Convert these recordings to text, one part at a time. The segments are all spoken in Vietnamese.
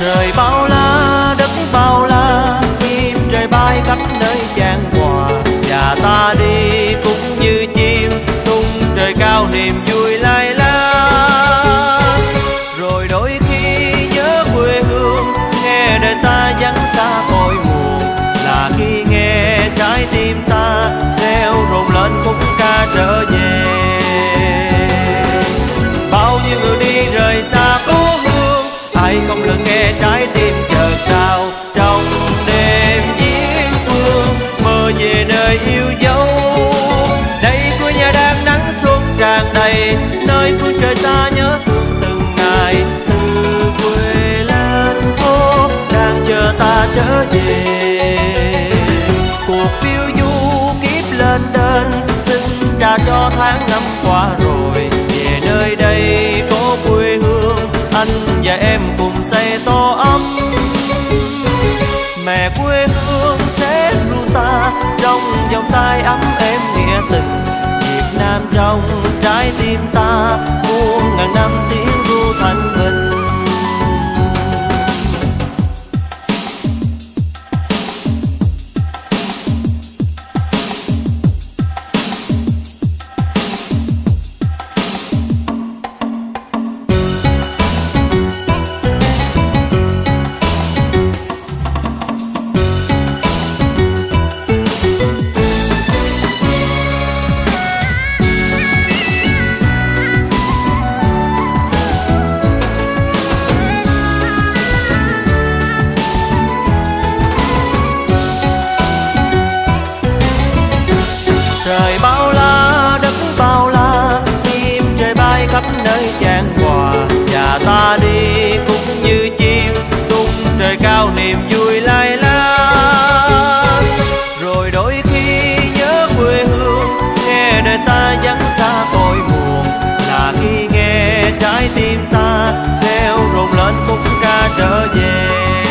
Trời bao la, đất bao la, chim trời bay khắp nơi chan hòa. Và ta đi cũng như chim tung trời cao niềm vui lai la. Rồi đôi khi nhớ quê hương, nghe đời ta vắng xa cội nguồn, là khi nghe trái tim ta reo rộn lên khúc ca trở về. Bao nhiêu người đi rời xa cố hương, ai không lừng nghe trái tim chợt trao. Trong đêm viễn phương, mơ về nơi yêu dấu. Đây quê nhà đang nắng xuân tràn đầy, nơi phương trời xa nhớ thương từng ngày. Từ quê lên phố, đang chờ ta trở về. Cuộc phiêu du kiếp lên đên, xin trả cho tháng năm qua rồi. Về nơi đây có quê hương, anh và em cùng xây tổ ấm. Mẹ quê hương sẽ ru ta trong vòng tay ấm êm nghĩa tình. Việt Nam trong trái tim ta, muôn ngàn năm tiếng ru thanh bình. Trời bao la, đất bao la, chim trời bay khắp nơi chan hòa. Và ta đi cũng như chim tung trời cao niềm vui lai la. Rồi đôi khi nhớ quê hương, nghe đời ta vắng xa cội nguồn, là khi nghe trái tim ta reo rộn lên khúc ca trở về.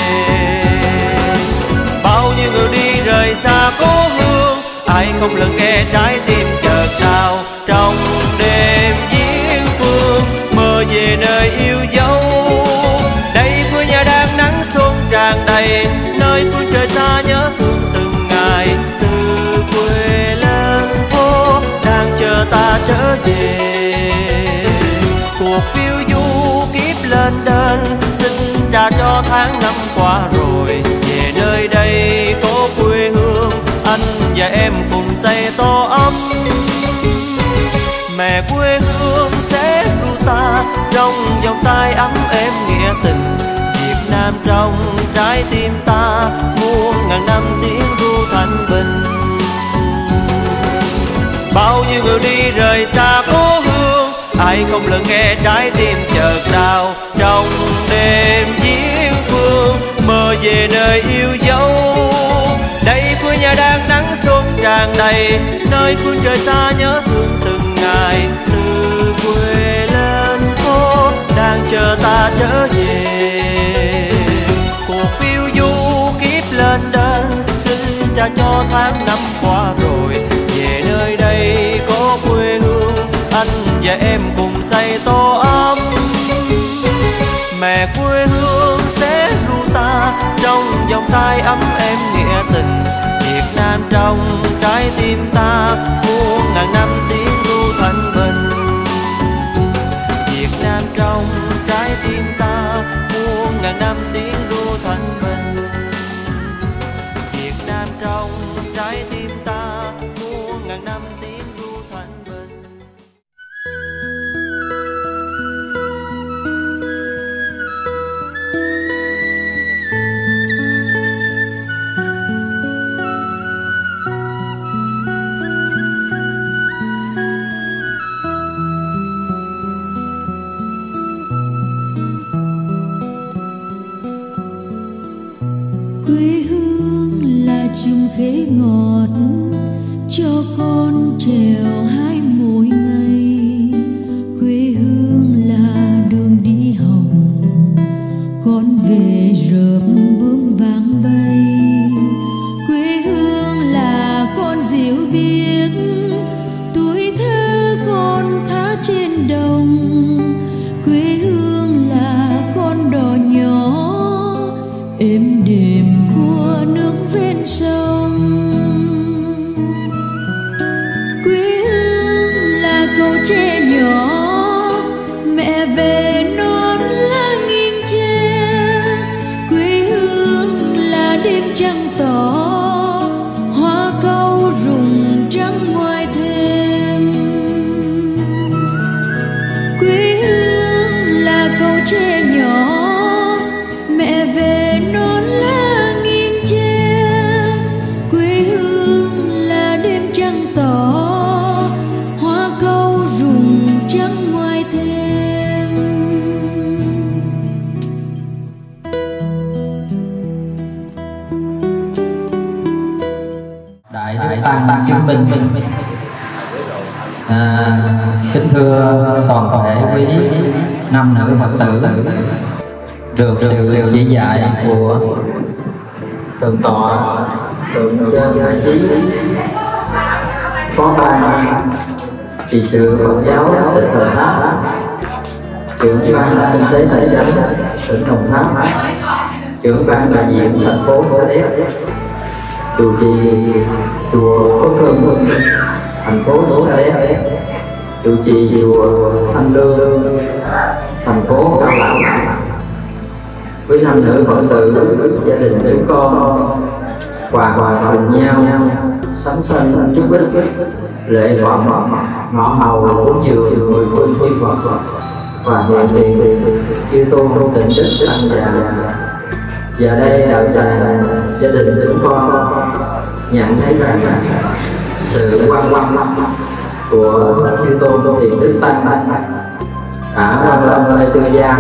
Bao nhiêu người đi rời xa cố hương, ai không lừng nghe trái tim chợt trao. Trong đêm viễn phương, mơ về nơi yêu dấu. Đây quê nhà đang nắng xuân tràn đầy, nơi phương trời xa nhớ thương từng ngày. Từ quê lên phố, đang chờ ta trở về. Cuộc phiêu du kiếp lên đên, xin trả cho tháng năm qua rồi. Về nơi đây có quê hương, anh và em cùng xây tổ ấm. Mẹ quê hương sẽ ru ta trong vòng tay ấm êm nghĩa tình. Việt Nam trong trái tim ta, muôn ngàn năm tiếng ru thanh bình. Bao nhiêu người đi rời xa cố hương, ai không lừng nghe trái tim chợt trao. Trong đêm viễn phương, mơ về nơi yêu dấu. Đây quê nhà đang nắng xuân tràn đầy, nơi phương trời xa nhớ thương từng ngày. Từ quê lên phố, đang chờ ta trở về. Cuộc phiêu du kiếp lên đên, xin trả cho tháng năm qua rồi. Về nơi đây có quê hương, anh và em cùng xây tổ ấm. Mẹ quê hương sẽ ru ta trong vòng tay ấm êm nghĩa tình. Việt Nam trong trái tim ta, muôn ngàn năm tiếng ru thanh bình. Việt Nam trong trái tim ta, muôn ngàn năm tiếng ru thanh bình. Việt Nam trong trái tim ta, muôn ngàn năm tiếng ru thanh bình. Quê hương là chùm khế ngọt cho con trèo hái mỗi ngày. Quê hương là đường đi học, con về rợp bướm vàng bay. Quê hương là con diều biếc, tuổi thơ con thả trên đồng. Quê hương là con đò nhỏ đêm trăng tỏ, hoa câu rụng trắng ngoài thềm. Quê hương là câu tre nhỏ, mẹ về non lá nghiêng che. Quê hương là đêm trăng tỏ, hoa câu rụng trắng ngoài thềm. Đại đức tăng chứng minh, kính thưa toàn thể quý nam nữ Phật tử, được sự chỉ dạy của thượng tọa thượng chân đại trí phó ban trị sự Phật giáo tỉnh Đồng Tháp, trưởng ban kinh tế tài chính tỉnh Đồng Tháp, trưởng ban đại diện thành phố Sa Đéc, chủ trì chùa Phước Hưng thành phố Sa Đéc, chủ trì chùa Thanh Lương thành phố Cao Lãnh, với nam nữ Phật tử gia đình chúng con hòa cùng nhau sắm xanh chúc ích lễ Phật ngõ hầu cúng dường 10 phương quy Phật và hiện tiền chư tôn trong tịnh đức tăng già. Giờ đây đạo tràng gia đình chúng con nhận thấy rằng sự quan tâm của chư tôn trong điện đức tăng đã quan tâm nơi tư gia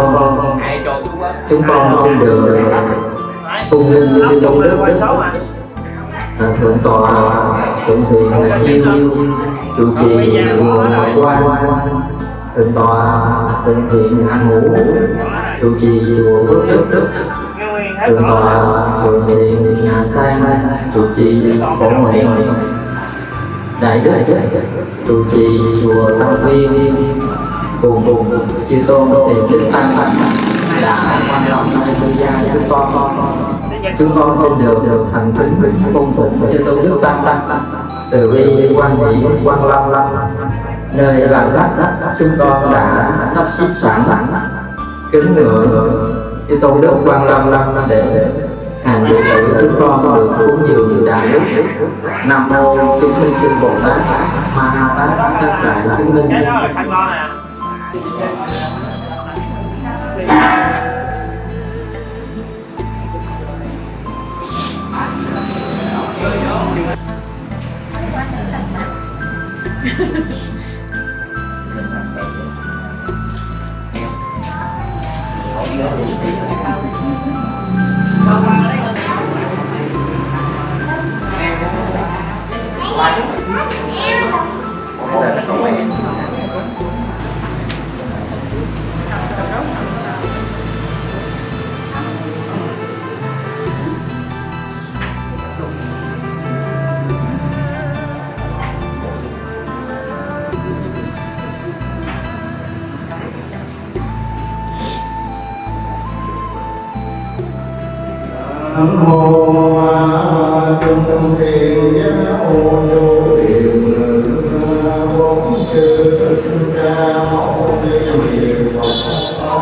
chúng con xin được cung linh chư tôn đức thượng tọa thượng thiện là chiêu chủ trì chùa Ngọc Quan, thượng tọa thượng thiện An Ngũ chủ trì chùa Phước Đức, thượng tọa thượng thiện Hà Sang chủ trì Phổ Nguyện, đại đức chủ trì chùa Tăng Viên, cùng chư tôn thiện đức tăng đã quan lòng nơi tư gia chúng con xin được thành kính cung phụng chư tôn đức tăng từ bi quan hỷ quan lâm nơi làm đất chúng con đã sắp xếp sẵn kính ngưỡng chư tôn đức quan lâm để hàng đệ tử chúng con được cúng dường đại đức. Nam mô chúng minh sư Bồ Tát Ma Ha Tát các đại chứng minh. Nam mô Trung Thiện Giáo Vô Điều Ngữ Bốn Sư Thích Ca Mâu Ni Phật.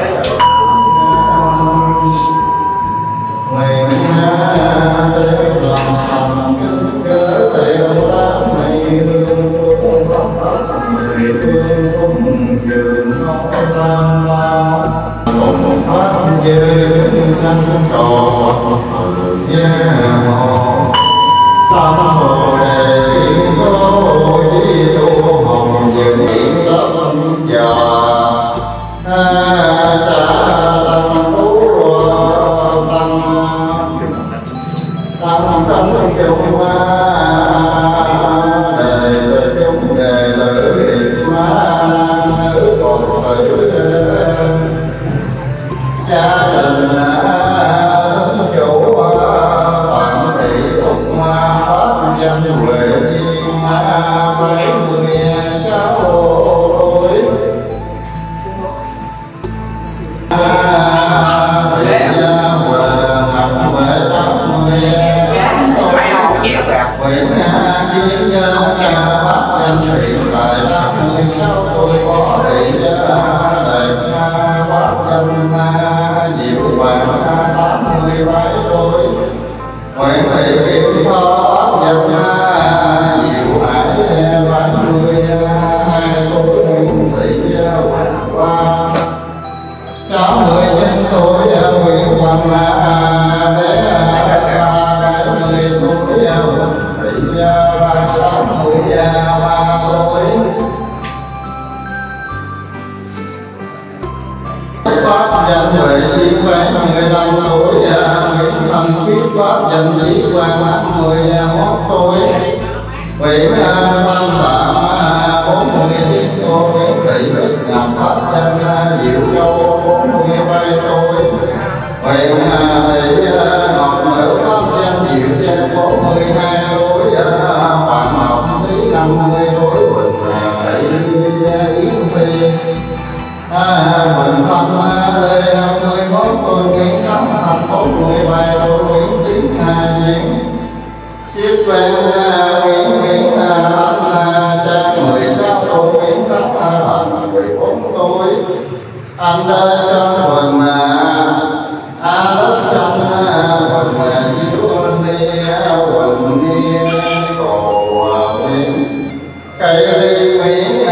Nguyện tế lòng kính cớ tiểu tám mây hương mười phương cung dường ngõ tam lao một pháp giới sanh tròn gia hộ tam bồ đề vô chi tu hồng dường tâm già sa tăng phú tăng trong chung đề chung đề lữ nữ còn nữ gia đình chủ toàn thị phục pháp danh huệ viên 76 tuổi Nguyện duyên nhân ca pháp danh hiện tại 86 tuổi có thị đẹp pháp danh diệu hoàng 87 tuổi nguyện thị kiếp khó nhân diệu hải vạn người hai tuổi nguyện thị hoàng hoa 60 nhân tuổi nguyện hoàng bé 70 tuổi thị 80 3 tuổi pháp danh huệ chí quán 15 tuổi nguyễn thành khiết pháp danh chí quán 11 tuổi vị văn phạm 40 tiết cô nguyễn thị bích ngọc pháp danh diệu châu 43 tuổi vị thị ngọc nữ pháp danh diệu châu 42 tuổi hoàng ngọc thúy 50 tuổi bình thị yến phi Bình Thanh Lê 21 tuổi Nguyễn Tấn Thành 47 tuổi Nguyễn Tiến Diễn Siết Quen Nguyễn Thanh Sang 16 tuổi Nguyễn Tấn Thành 14 tuổi Anh Đê Sơn Quỳnh Đất Sông Quỳnh Chiếu Ni Quỳnh Ni Cầu Nguyễn Cây Ly Nguyễn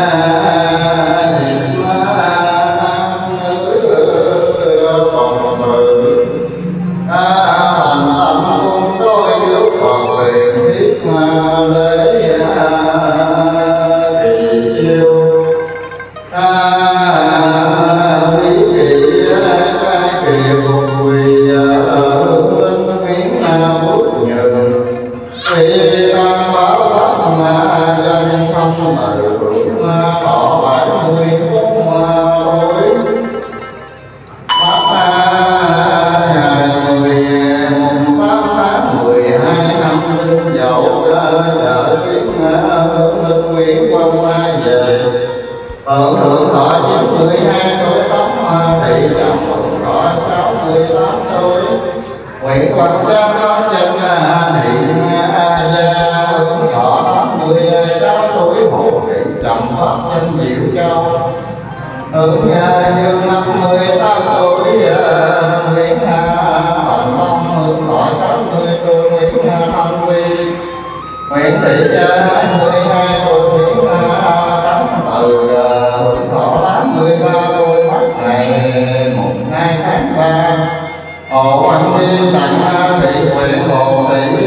Nguyễn Quang Sang có chân thị gia hướng nhỏ 86 tuổi hộ thị trầm pháp danh Diệu Châu hướng dương 58 tuổi Nguyễn Hồng Long hướng nhỏ 60 tuổi Nguyễn Thanh Quy Nguyễn Thị Gia 22 tuổi Nguyễn Tấn Từ hướng thọ 83 tuổi mất ngày 2 tháng 3 Hồ Quang Niên tặng thị huyện Hồ Thị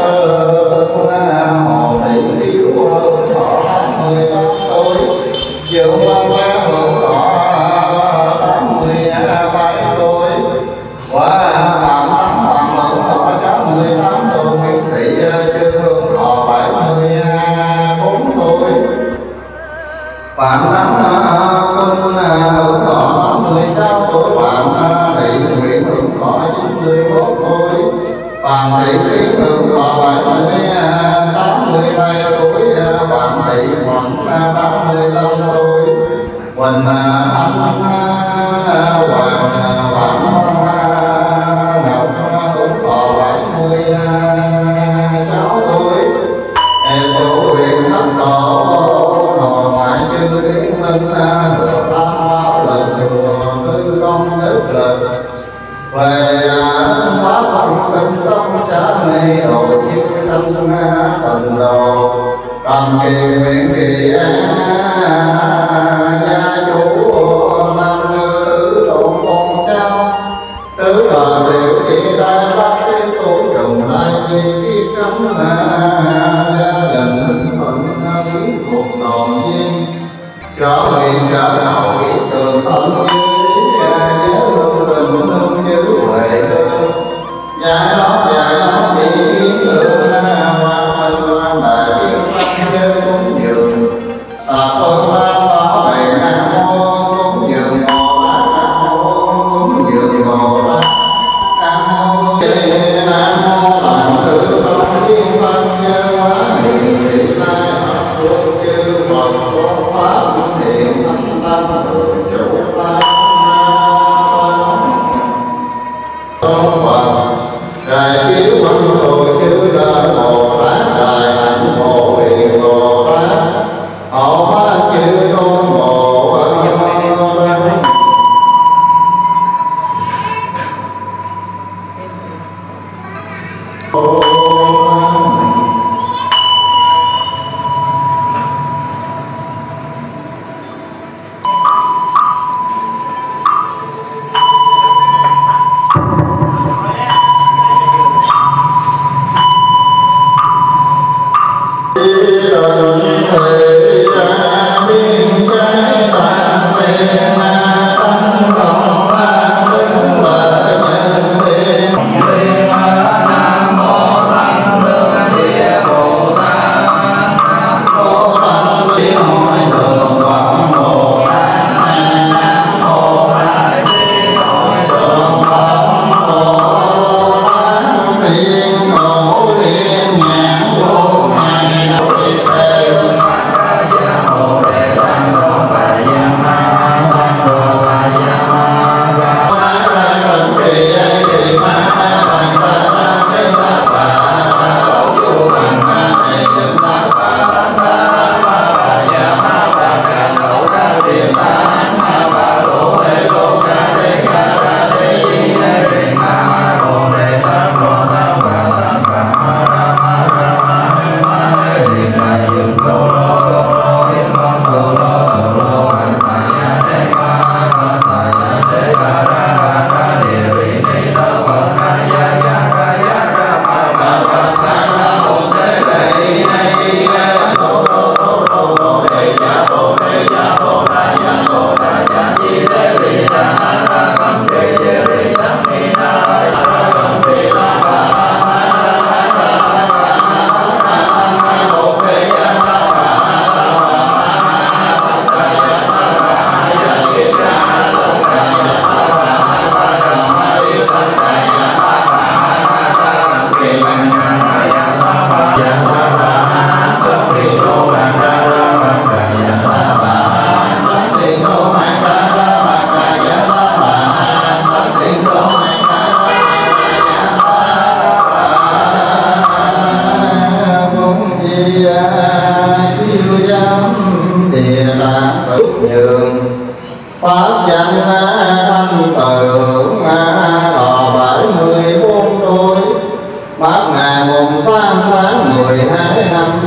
Hồ Thị Hiếu thọ 88 tuổi Dương Quang Bá hưởng thọ 83 tuổi Quả Phạm Tấn Phạm hưởng thọ 68 tuổi Nguyễn Thị Trương hưởng thọ 74 tuổi Phạm Tấn Quân hưởng thọ 86 tuổi Phạm Thị Nguyễn hưởng thọ 91 tuổi Phạm Thị Kiến hưởng thọ 83 tuổi Phạm Thị Hoàng 35 tuổi Quỳnh Thanh Hoàng Phạm Ngọc hưởng thọ 76 tuổi Tổ huyện Thất Tổ nội ngoại sư Tiến Linh được tam bảo lực tư công đức lực về pháp phận tinh tông xã ni đồ siêu sanh tình đồ cầm kỳ nguyện kỳ gia chủ nam nữ tôn con cháu tứ bà tiểu chị đại bác tiên tổ trùng lại chi tiết cấm gia đình phận quý cuộc toàn duyên cho nguyện xã đạo kỹ tường thân nhớ lưu bình lưu như huệ giải đó chỉ kiến lượng hoa minh hoa đại kiến văn như cúng dường tạc ơn lan bảo vệ nam mô cúng dường mồ lá nam mô cúng dường mồ lá nam mô nam mô tạng tử công thiên văn như hóa hiện thị lai hợp quốc chư Phật có pháp thiện tâm tâm chủ pháp Phật đại chiếu văn đồ sư đa Bồ Tát đại hạnh Bồ Hiền Bồ Tát hộ pháp chư tôn Bồ Tát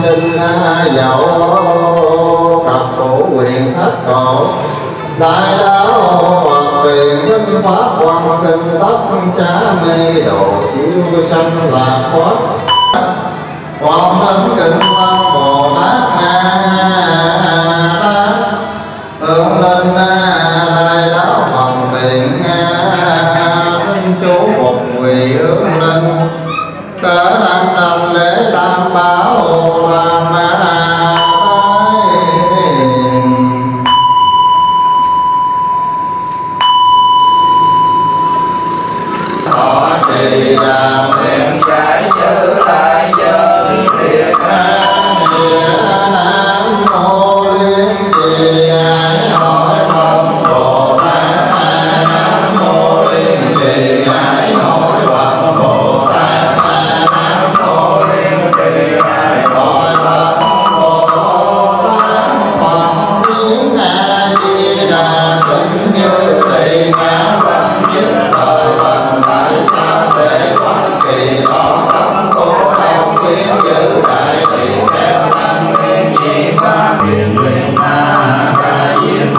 đinh dậu cặp cổ quyền thất cổ đại đạo Phật truyền minh pháp quan kinh tất xá mê độ siêu sanh lạc thoát quan thánh kinh văn Bồ Tát hướng linh đại đạo Phật tiện tinh chú một quỳ hướng linh cỡ đăng đăng lễ tam bảo tam thọ trì đàn nguyện giải như lại dân thiệt nam mô liên trì ngài hội Phật Bồ Tát nam mô liên trì ngài hội Phật Bồ Tát nam mô liên trì ngài hội Phật Bồ Tát Phật tiếng A Di Đà kính như lì ngã văn như thời văn tại sao để quan kỳ đó tâm cố đau kiến giữ đại tiền theo tăng niên nhị ba quyền quyền ma ca diên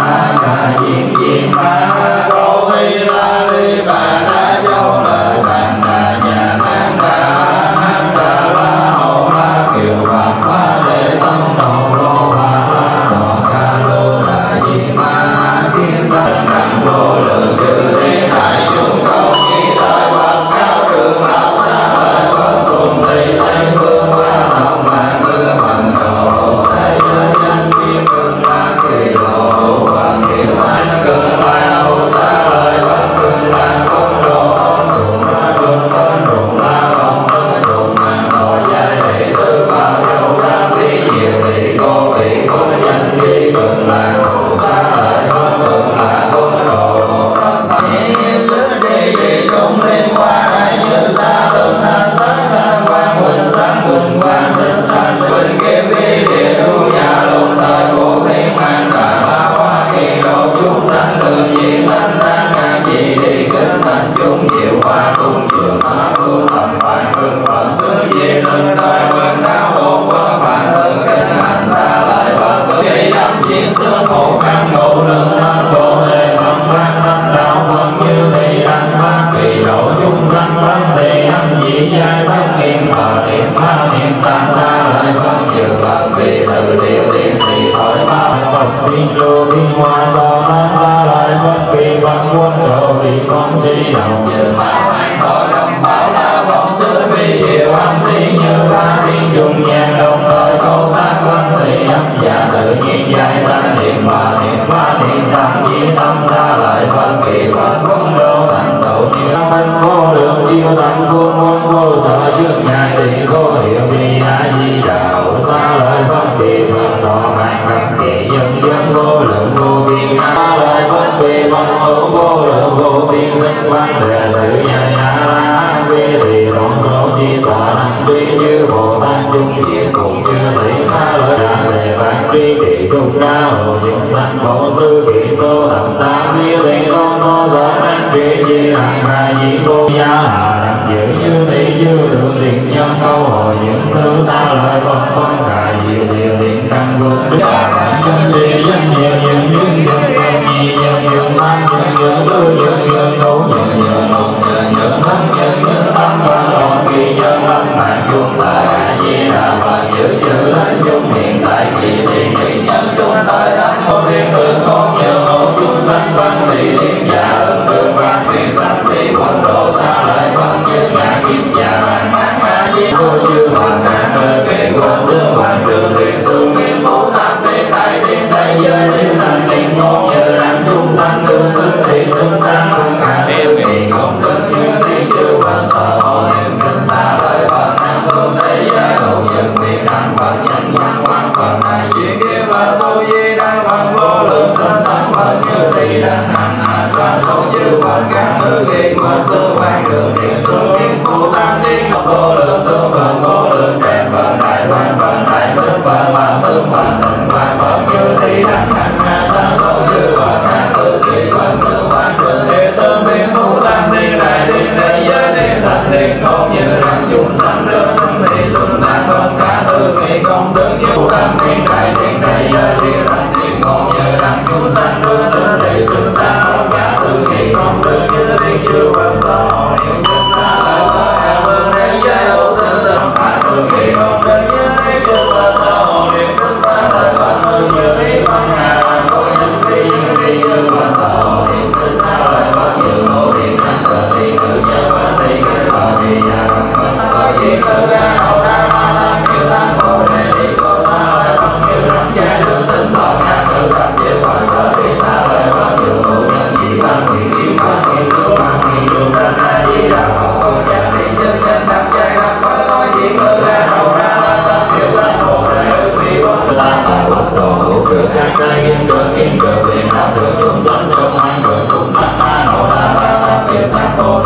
ma cô vi la li bà đa dâu lời bàn đà nhà nam đà la hậu la kiều bà phá lễ tâm đầu lô bà la đò ca lô đà di ma kiến tân đẳng vô lượng chư thiên đại chúng cầu nhi đại hoàng cao đường lão xa lời vân cùng tây tây phương hoa lòng vàng ngư bằng đồ thế giới danh thiên cương la kỳ lộ hoàng kiều anh cương la hậu xa lời vân cương la con đồ trùng la trùng la trùng màn đòi giai thị tư bao châu ra vi diệu thị cô vị cô danh vi cương la hậu xa lời vân cương la con đồ chúng liên qua đại như xa tương nam sáng nam quang huỳnh sáng quỳnh quang sinh sáng quỳnh kim vi địa đu nhà lùng thời cổ thiên mang cả la hoa kỳ độ chúng sanh từ gì thanh tan ngàn gì đi kính thành chúng diệu hoa cung trường hóa phương thầm vạn phương phật tứ gì lần đời hoàng đáo bộ quân phản hương kinh hành xa lời phật tử kỳ âm diện xương hộ căn ngộ lượng nam bộ đề phật văn thanh đạo phật như thị đăng hoa kỳ độ chúng sanh vấn đề âm dị giai bất nghiên phật niệm pháp niệm tam xa lời phật dự phật vì từ điều tiên thì thổi bao phật tiên lưu tiên hoa so tam xa lời phật vì văn quân độ vì con đi đầu dự pháp an thọ đồng bảo la vọng sư vi diệu âm tiên như ba tiên dùng nhàn đồng thời câu tác văn thị âm giả tự nhiên giai sanh niệm và niệm pháp niệm tam di tâm xa lời phật vì phật quân độ thành tựu như thanh vô lượng chiêu tâm quân quân vô sở trước ngài thì vô hiệu vi a di đà xa lời phật vì phật thọ mạng khắp kỳ dân dân vô lượng vô biên xa lời phật vì phật hữu vô lượng vô biên vinh quang đệ tử nhân a la vi thì tổng số chi sở năng tuy như bồ tát chung diệt cùng như thị xa lời đàn đề vạn tri kỳ trung đa hồ những sanh bổ sư kỳ số thập tam vi liên con số sở năng tri di hằng hà di cô gia hà đặng giữ như thị như lượng tiền nhân câu hồi những sư xa lời phật phân cả diệu điều điện căn vương đức chân địa dân nhiều dân dân dân dân nhi dân dân tam dân dân tư dân dân thủ dân dân hùng dân dân thân dân dân tâm văn còn kỳ dân lâm mạng chung tại a di đà phật giữ giữ thanh chung hiện tại kỳ thiện thị nhân chung tới đắc mô thiên tượng con nhờ hộ chung sanh văn thị thiên giả ân tương văn thiên sanh thị quân độ xa lời văn như ngã kim giả mạng mạng a di cô chư hoàng ngã cơ kỳ quân dương hoàng trường thiện tương nghiêm phú tam thiên đại thiên đại giới thiên thành thiên môn nhờ rằng chung sanh tương ứng thị xưng tăng cung hạ yêu kỳ công đức như thiên chư hoàng thờ hộ niệm kinh xa lời phật nam phương thế giới hữu dân việt nam phật nhân nhân quan phật đại diện kia phật tu di đăng phật vô lượng tinh tấn phật như thị đăng hằng hà sa số chư phật các thứ kỳ phật sư quan đường điện tương kiến phú tam thiên vô lượng tướng phật vô lượng tràng phật đại quan phật đại đức phật mà tướng phật tịnh quan phật như thị đăng hằng hà sa số chư phật các thứ kỳ phật sư quan đường điện tương kiến phú tam thiên đại thiên thế giới điện thành điện không như rằng chúng sanh đức thì chúng ta phật cả thứ kỳ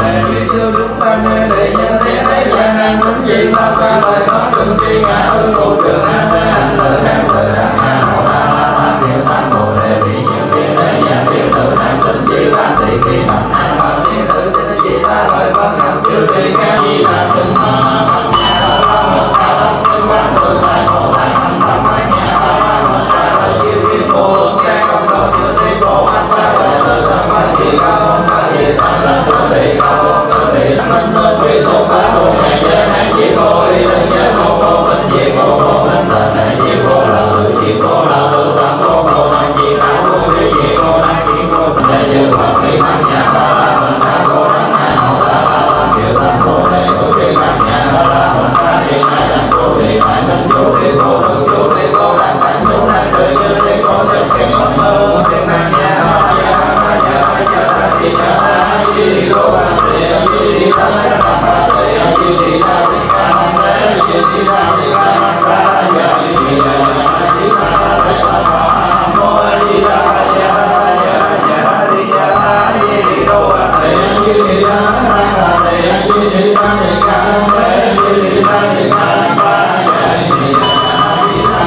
đề vi tiêu chúng sanh đề nhân thế thế gian an tính gì bao xa lời có đường chi ngã ư ngụ trường an thế hành tự đáng sự đáng ngã hậu đa la tam điều tam bồ đề vi nhân thế thế gian tiêu tự an tính gì ban thị kỳ thập an bảo thiên tự chính gì xa lời có ngầm chư kỳ ca di đà từng ma phật nhà đạo la một ca tâm tinh quán tự tại khổ tại hành tâm quán nhà đạo la một ca lời chiêu thiên vô lượng ca cộng độ chư thi bồ an xa lời tự thân quán gì cao hôn ca gì sanh lần tự thị cao hôn tự thị minh minh quy số phá vô ngàn giới hạn chỉ vô y đơn giới vô vô minh diệt vô vô minh tận thể diệt vô là tự diệt vô là tự tâm vô vô năng diệt tạo vô đi diệt vô năng diệt vô đại dương phật lý văn nhà đạo la mình ta vô đăng ngài hậu la la tam diệu tam vô đề vô đi văn nhà đạo la mình ta hiện nay đăng vô đi đại minh vô đi vô lượng vô đi vô đăng thành vô đăng tự như đi vô chân khen âm mơ đi văn nhà đạo la di di đô a di di di đa di đa di di đa di ca nam đế di di đa di ca nam đa di di đa di ca nam đế nam mô a di đà ya ya ya di ya di di đô a di di đa di di đa di ca nam đế di di đa di ca nam đa di di đa di ca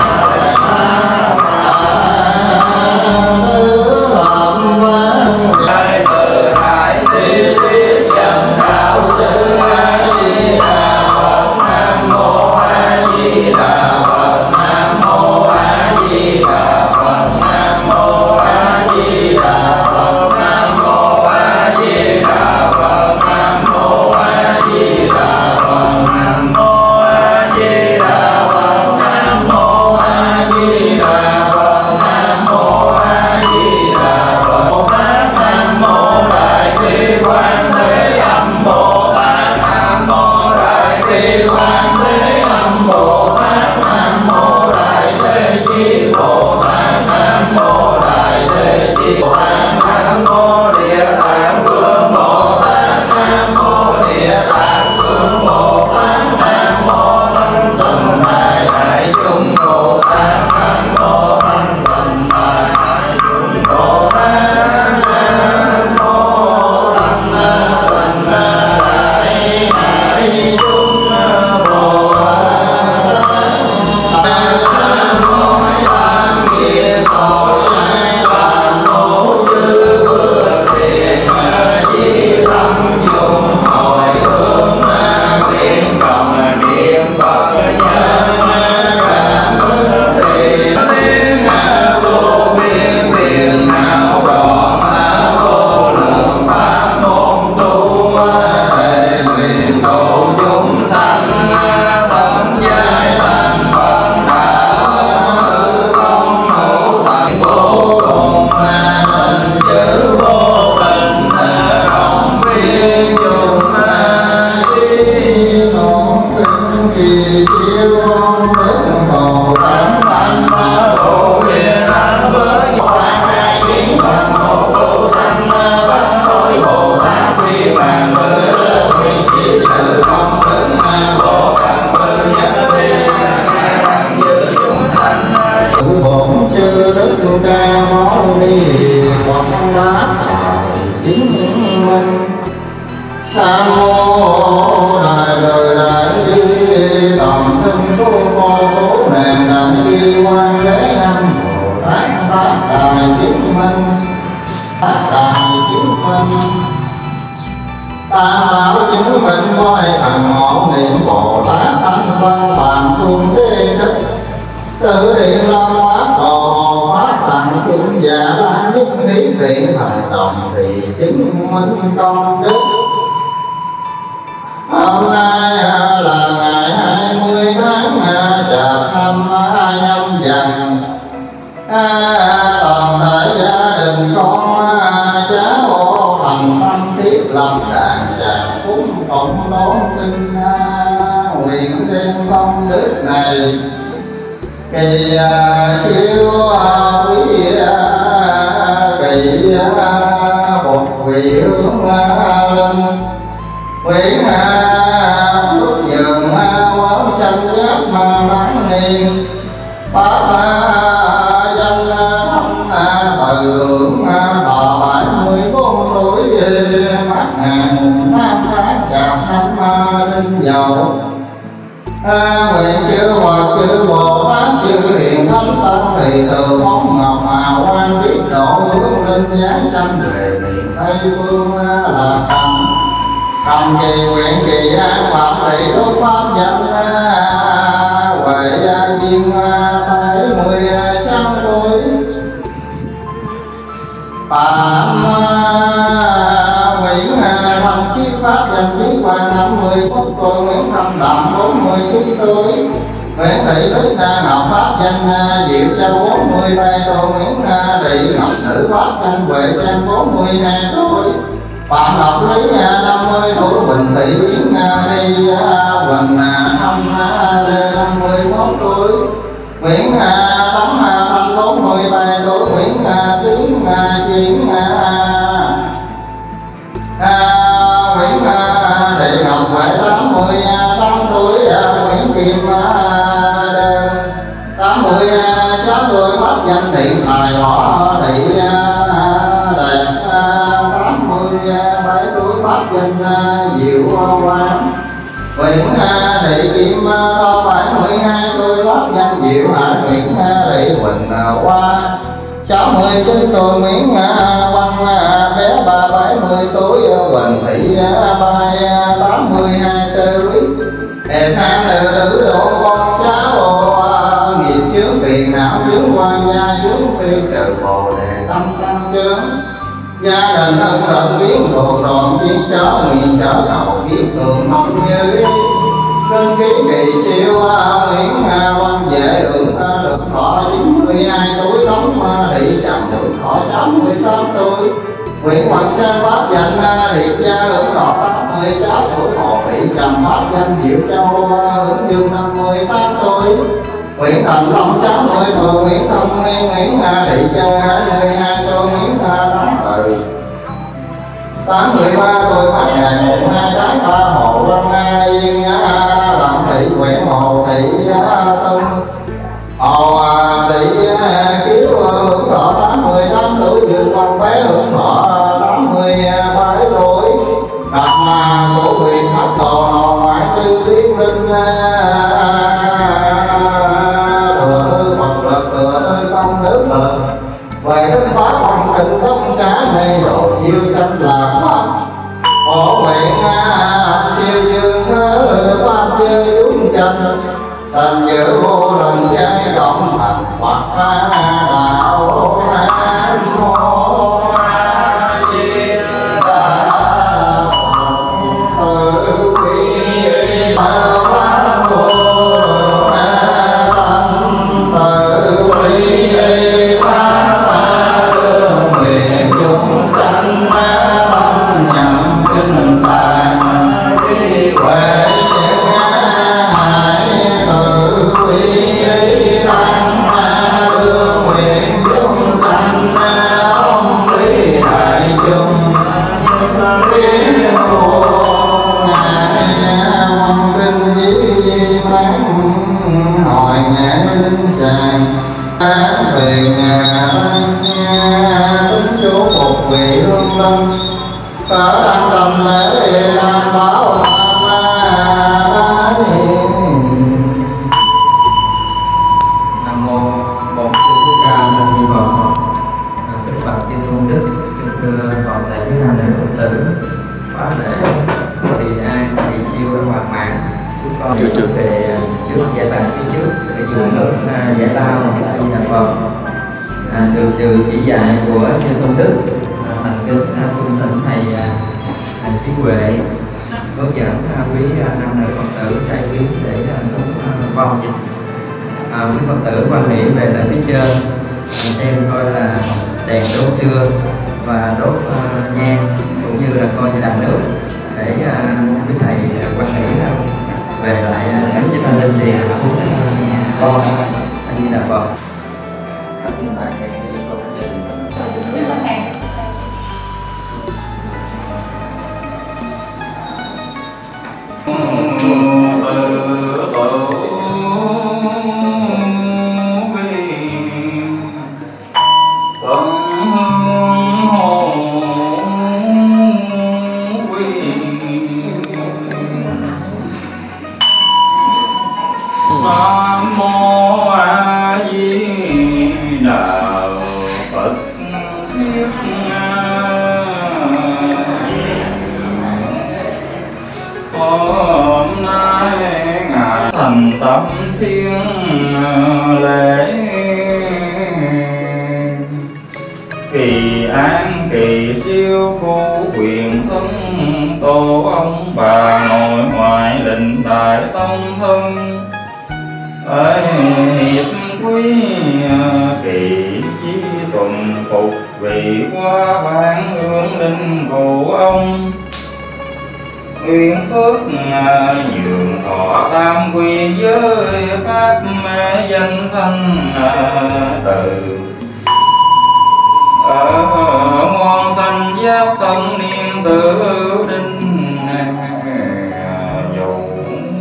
Hôm nay là ngày 20 tháng Chạp năm Nhâm Dần. Toàn thể gia đình con cháu thành tâm thiết lập đàn tràng cúng cộng đón kinh, nguyện đem công đức này kỳ siêu quý kỳ phục vị hướng linh, nguyện phước nhường quán sanh giác bán niên pháp danh thâm từ hưởng thọ 74 tuổi mát ngàn linh dầu. Nguyện chư Phật chư Bồ Tát chư Hiền Thánh Tông Tỳ từ phóng ngọc hào quang tiết độ hướng linh giáng sanh về miền Tây phương là cầm kỳ nguyện kỳ an phạm tỳ đốt pháp danh huệ gia viên 76 tuổi. Phạm nguyện thành kiếp pháp danh chí quan 50 phút tôi nguyện thâm tạm 49 tuổi. Nguyện thị đức ngọc pháp danh diệu châu 43 tôi nguyện thị ngọc nữ pháp danh huệ trang 42 tuổi. Phạm ngọc lý 50 tuổi Quỳnh thị yến đi Quỳnh lê 51 tuổi. Nguyễn Tống Thanh 43 tuổi. Nguyễn Tiến Chiến Nguyễn Thị Ngọc Huệ 88 tuổi. Nguyễn Kim Đơn 86 tuổi pháp danh Thiện Tài Võ Thị Đẹp 87 tuổi pháp danh Diệu Quang. Nguyễn Thị Kim Đo 72 tuổi pháp danh Diệu Hải. Nguyễn Thị Quỳnh Hoa 69 tuổi. Nguyễn Văn bé 70 tuổi. Quỳnh Thị Mai 82 tuổi. Hẹp nam nữ độ con cháu nghiệp chướng phiền não chướng quan gia chướng tiêu trừ bồ đề tâm tăng chướng. Gia đình ân rộng biến đồ tròn chiến sở nguyện sở cầu kiếp thường không như ý. Kinh ký kỳ siêu Nguyễn Văn Vệ được thọ 92 tuổi. Tống Thị Trầm được thọ 68 tuổi. Nguyễn Hoàng Sang pháp danh Liệt Gia hưởng thọ 86 tuổi. Hồ Thị Trầm pháp danh Diệu Châu hưởng dương 58 tuổi. Nguyễn Thành Long 60 tuổi. Nguyễn Thông Nguyên Nguyễn Thị Chơi 22 tuổi. Nguyễn Thắng Từ 83 tuổi. Phát ngày 12 tháng 3 Hồ Văn Yên Đặng Thị Nguyễn Hồ Thị Tân Hồ Thị Khiếu hưởng thọ 88 tuổi. Dương Văn Bé hưởng thọ 87 tuổi. Cặp của quyền thất đồ nò ngoại chư tiến linh thừa tư Phật lực thừa tư công đức lực. Về đến pháp hoàng tịnh tông xá mê đồ siêu sanh là pháp. Phổ nguyện siêu dương pháp chư chúng sanh. Thành dự vô lần giai cộng thành Phật đạo Nam Mô A Di Đà Phật. Từ bi pháp vô tâm từ bi pháp nguyện chúng sanh tâm nhậm kinh tạng huệ về nhà tính chú một vị hương linh có đăng tâm lễ nam bảo Nam Mô Bổn Sư Thích Ca Mâu Ni Phật. Kính bạch chư tôn đức, kính thưa toàn thể quý nam nữ Phật tử, pháp lễ thì an thì siêu hoạt mạng. Chúng con về trước giải bài phía trước để dùng nước giải lao của nhà Phật. Được sự chỉ dạy của chư tôn đức thành kính cung thỉnh thầy trí huệ hướng dẫn quý nam nữ Phật tử trai quý để vong dịch. Quý Phật tử quan niệm về lại phía trên xem coi là đèn đốt chưa và đốt nhang cũng như là coi trà nước để quý thầy quan niệm về lại cánh với ta lên tiền con A Di Đà Phật. hôm nay ngài thành tâm thiên lễ, kỳ an kỳ siêu khu quyền thân tổ ông bà nội ngoại lệnh đại tông thân ấy hiệp quý kỳ chi tuần phục vị qua ban hương linh cụ ông nguyện phước nhường thọ tam quy giới pháp danh thanh từ ở ngon xanh giáp thân niên tử đinh dầu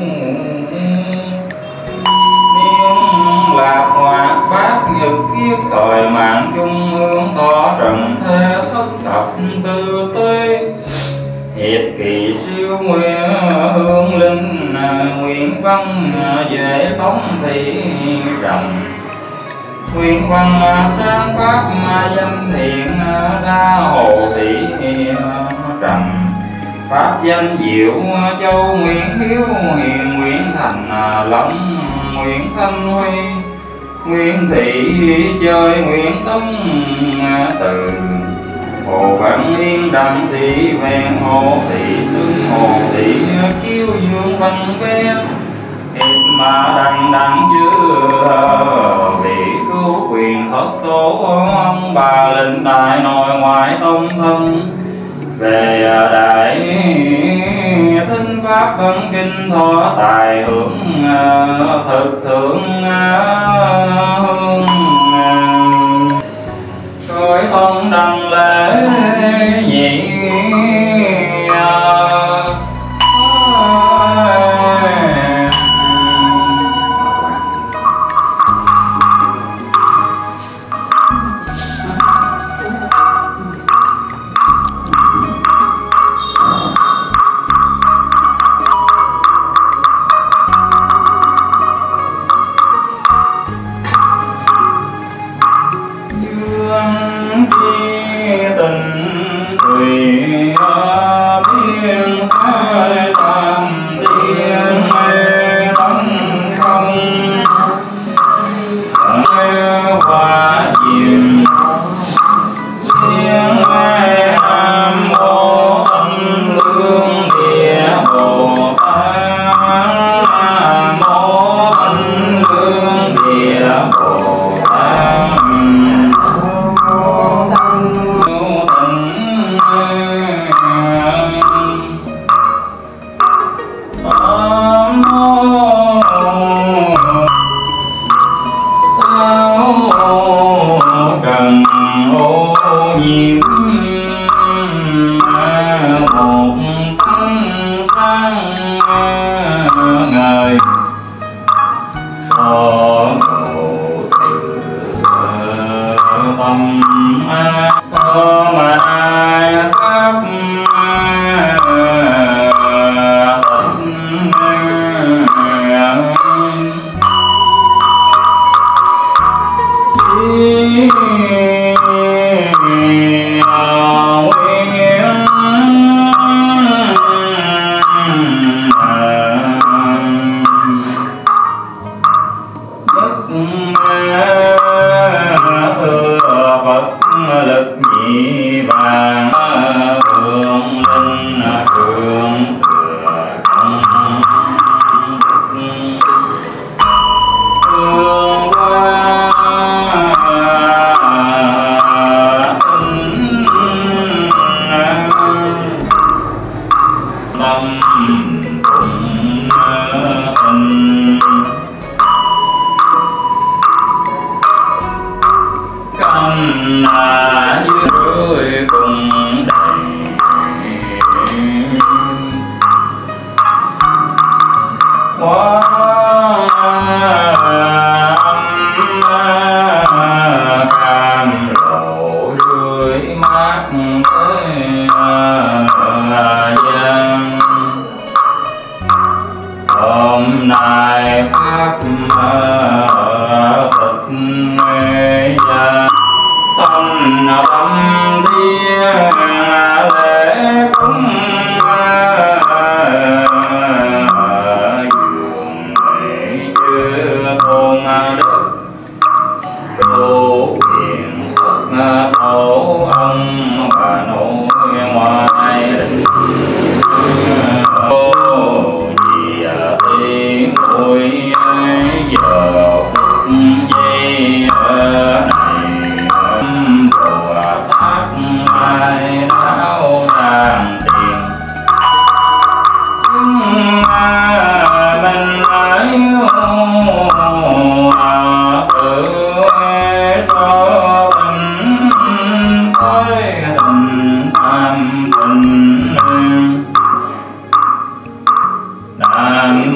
niên lạc hoạt bát nhật kiếp tội mạng chung hướng tỏ trần thế thất thập tư tuế hiệp kỳ siêu nguyện hương linh nguyện văn dễ tống thị trần nguyện văn sáng pháp danh thiện ra hồ thị trần pháp danh diệu châu nguyện hiếu hiền nguyện thành long nguyện thanh huy nguyện thị chơi nguyện tống từ hồ văn yên đặng thị vẹn hồ thị tương hồ thị chiếu dương văn ghét hiệp mà đằng chưa vị cứu quyền thất tổ ông bà lệnh đại nội ngoại tông thân về đại thính pháp văn kinh thọ tài hưởng thực thượng hương khởi thông đăng lễ nhị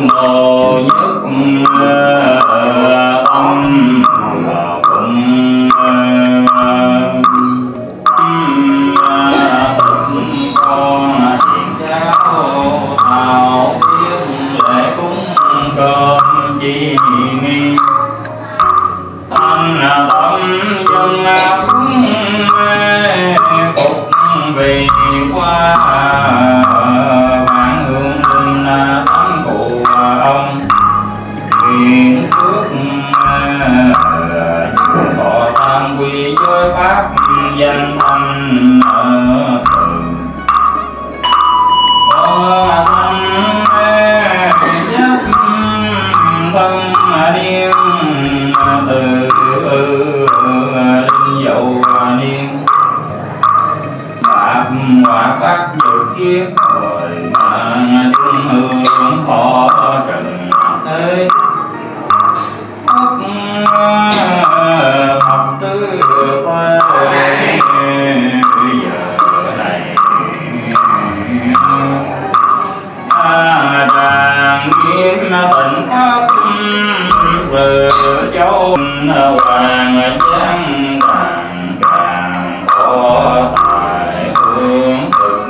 mồ nhất tâm phụng con hiền cháu thảo thiết lễ cúng cơm chi nghi tâm tâm dân cúng phục vì qua vạn hương linh thắng cụ ông nguyện phước thọ tam quy với pháp danh thanh từ có sanh chấp thân điên từ linh dậu niên bạc quả phát được kiếp rồi trung hương thọ trần thế Phật tư quê giờ này tràng nghiêm tịnh pháp sự châu hoàng giang đàn càng có tài hướng thực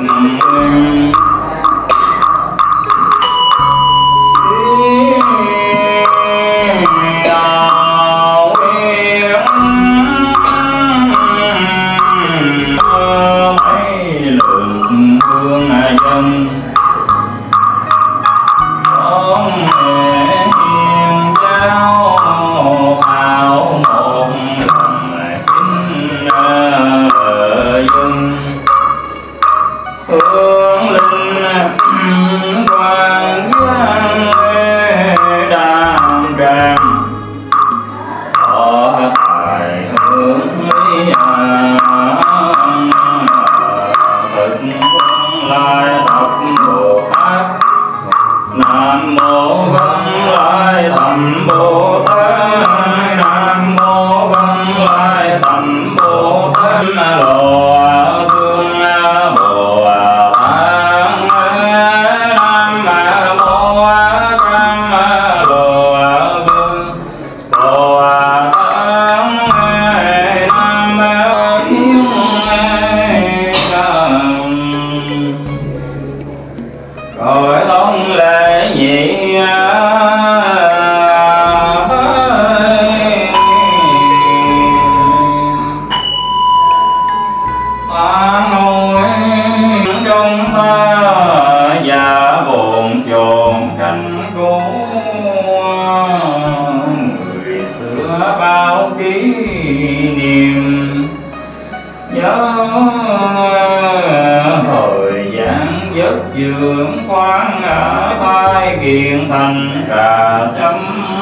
dưỡng khoan ở tai kiện thành cả chấm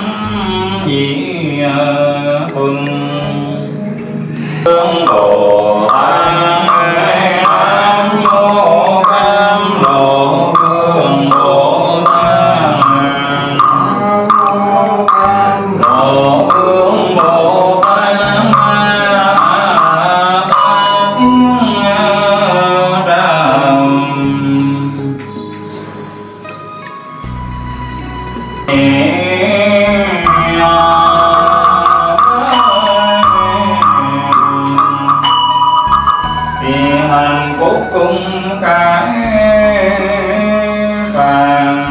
dĩ phương tương Bồ Tát Nam Mô Cam Lộ Vương Bồ Tát Lộ Vương Bồ Tát hành cốt cung cái vàng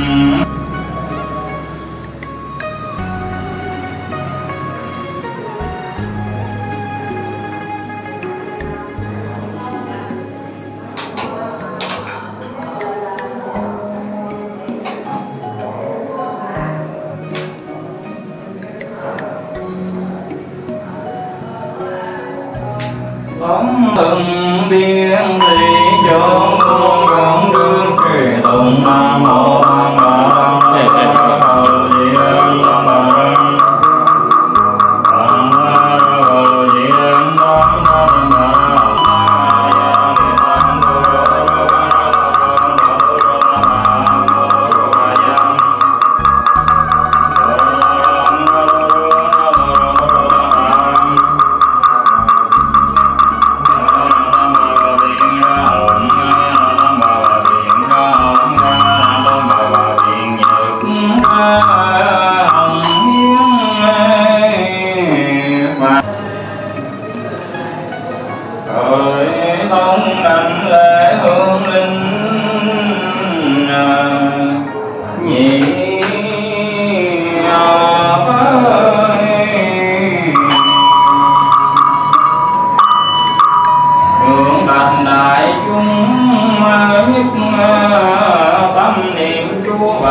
bóng từng biên thị chốn cung cộng đương trì tùng nam mô tham bà đăng đề cầu di ân tam bà đăng tam cầu di ân tam tam bà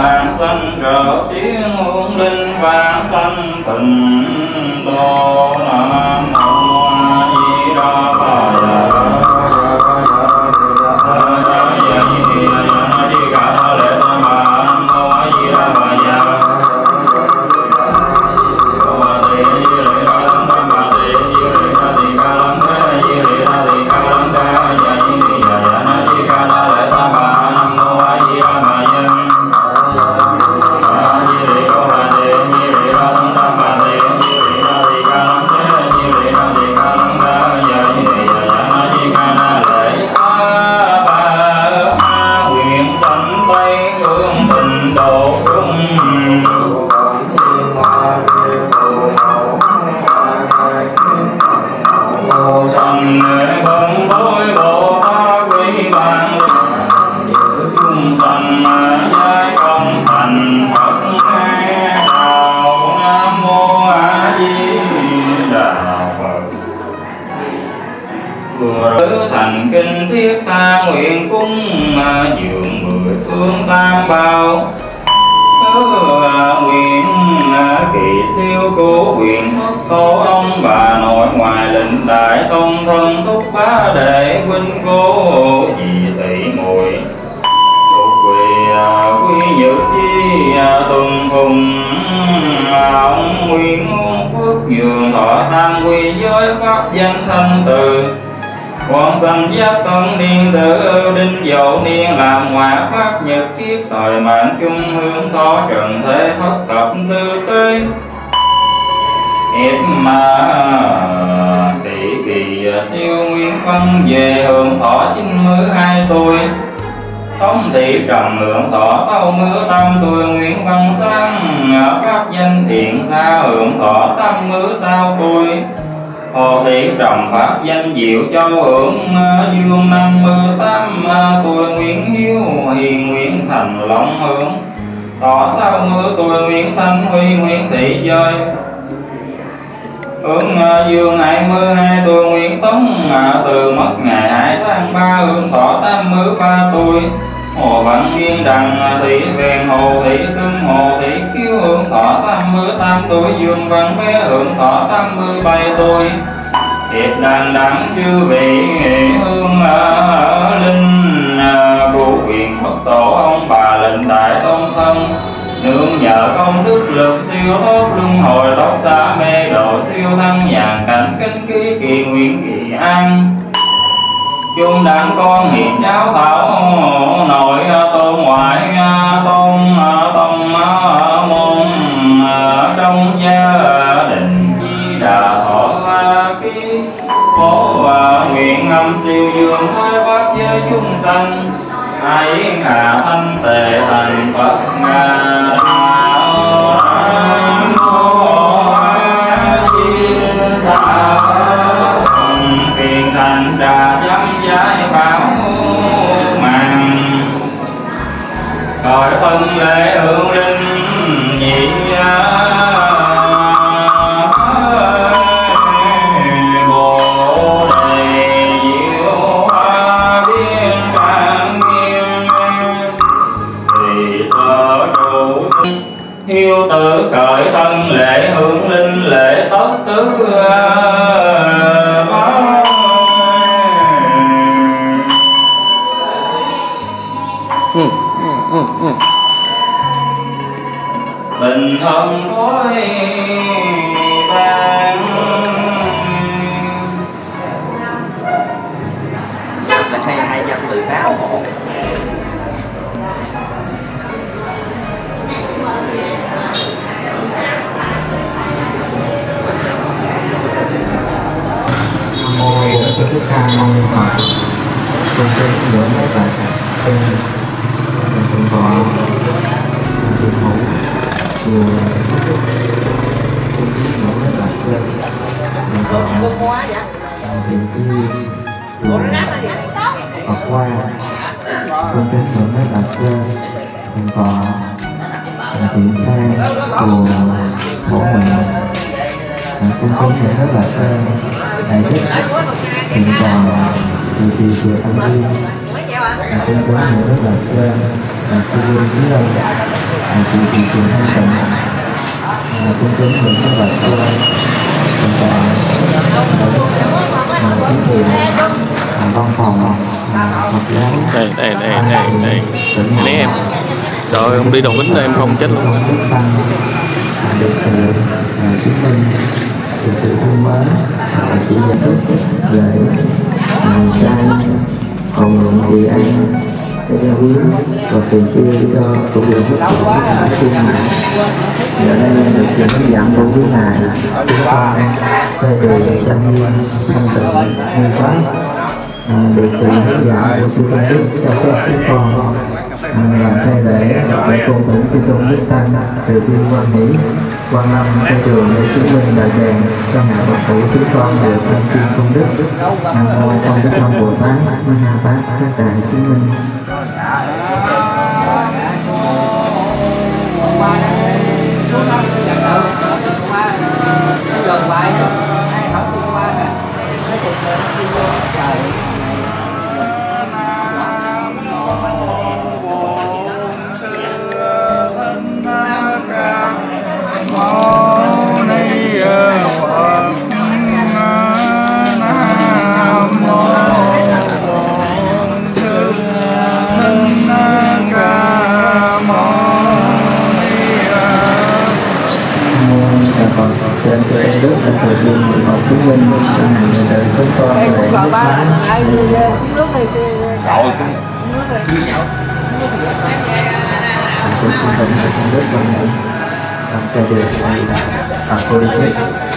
vàng xanh rỡ tiếng hương linh vàng xanh tình đô. Nam mô A Di Đà Phật. Thành kinh thiết ta nguyện cúng dường mười phương tam bảo. Nguyện kỳ siêu cứu nguyện thất tổ ông bà nội ngoại lệnh đại tôn thân túc bá đệ huynh cô dì thị muội quy nhược chi tuần phùng. Ông nguyện muôn phước nhường thọ tam quy giới pháp danh thanh từ. Quan sanh giáp tân niên tử đinh dậu niên làm ngoại phát nhật kiếp thời mạng chung hướng thọ trần thế thất tập tư tế. Hiệp mà tỷ kỳ siêu nguyên phân về hưởng thọ 92 tuổi. Thống thị trầm hưởng thọ 68 tuổi. Nguyễn Văn Sang pháp danh thiện xa hưởng thọ 86 tuổi. Hồ thị trầm pháp danh diệu châu hưởng dương 58 tuổi. Nguyễn Hiếu Hiền Nguyễn Thành Long hưởng thọ 60 tuổi. Nguyễn Thanh Huy Nguyễn Thị Dơi hưởng dương 22 tuổi. Nguyễn Tống từ mất ngày 2 tháng 3 hưởng thọ 83 tuổi. Hồ Văn Niên Đằng Thị Vẹn Hồ Thị Cưng Hồ Thị Kiêu hưởng thọ 88 tuổi. Dương Văn Bé hưởng thọ 87 tuổi. Hiệp đàn đẳng chư vị hương linh cụ quyền Phật tổ ông bà lệnh đại tôn thân. Nương nhờ công đức lực siêu tốt luân hồi tóc xa mê độ siêu thăng nhàn cảnh kính ký kỳ nguyện kỳ an. Chung đàn con hiền cháu thảo nội tôn ngoại tôn tông môn trong gia đình Di Đà thọ ký khổ nguyện âm siêu dương thái bát giới chúng sanh. Ai hà thanh tề thành Phật Kiền thành trà dâm giải bảo màng. Cõi thân lễ hưởng linh nhị hiếu tử cởi thân lễ hưởng linh lễ tất tứ bình thân thối vang. Là hay 216 hộ. Sư Thích Ca Mâu Ni Phật. Con xin lỗi mấy bạn thân thượng tọa Thượng Hữu chùa con xin lỗi mấy bạn thân thượng tọa Thiện Cư chùa Phật Hoa. Con xin lỗi mấy bạn thân thượng tọa Thiện Sang chùa Phổ Nguyện. Con xin lỗi mấy bạn thân Đại đức hiện còn từ chùa Thanh Liên. Con có những rất là sư Linh Quý Đông. Chị trường Thanh Tịnh, cung kính những các bà cô, tình trạng chính quyền, văn phòng, Phật giáo. Đây né em. Trời, ông đi đồng tính em không chết luôn. Được sự chứng minh, được sự thương mến, chỉ dẫn lời trai hồng luận trị an cái đeo quý và tiền chia cho cũng được hết chung mạng. Giờ đây được sự hướng dẫn của quý ngài chúng con theo đường chánh niên thanh tịnh như pháp, được sự hướng dẫn của sư Tôn Đức cho phép chúng con làm thay lễ để cung thỉnh sư Tôn Đức Tăng từ bi quan hỷ quan lâm theo trường để chứng minh đại đèn cho ngài Phật tử chúng con được thanh chuyên công đức trong đức long Bồ Tát Ma Ha Tát các đại chứng minh. Trên cái nước đã thời gian một chứng minh cho hàng người đời chúng con để nước bán nước này chậu nước này chúng con vẫn là con nước bằng này làm cho được và cô đi chết.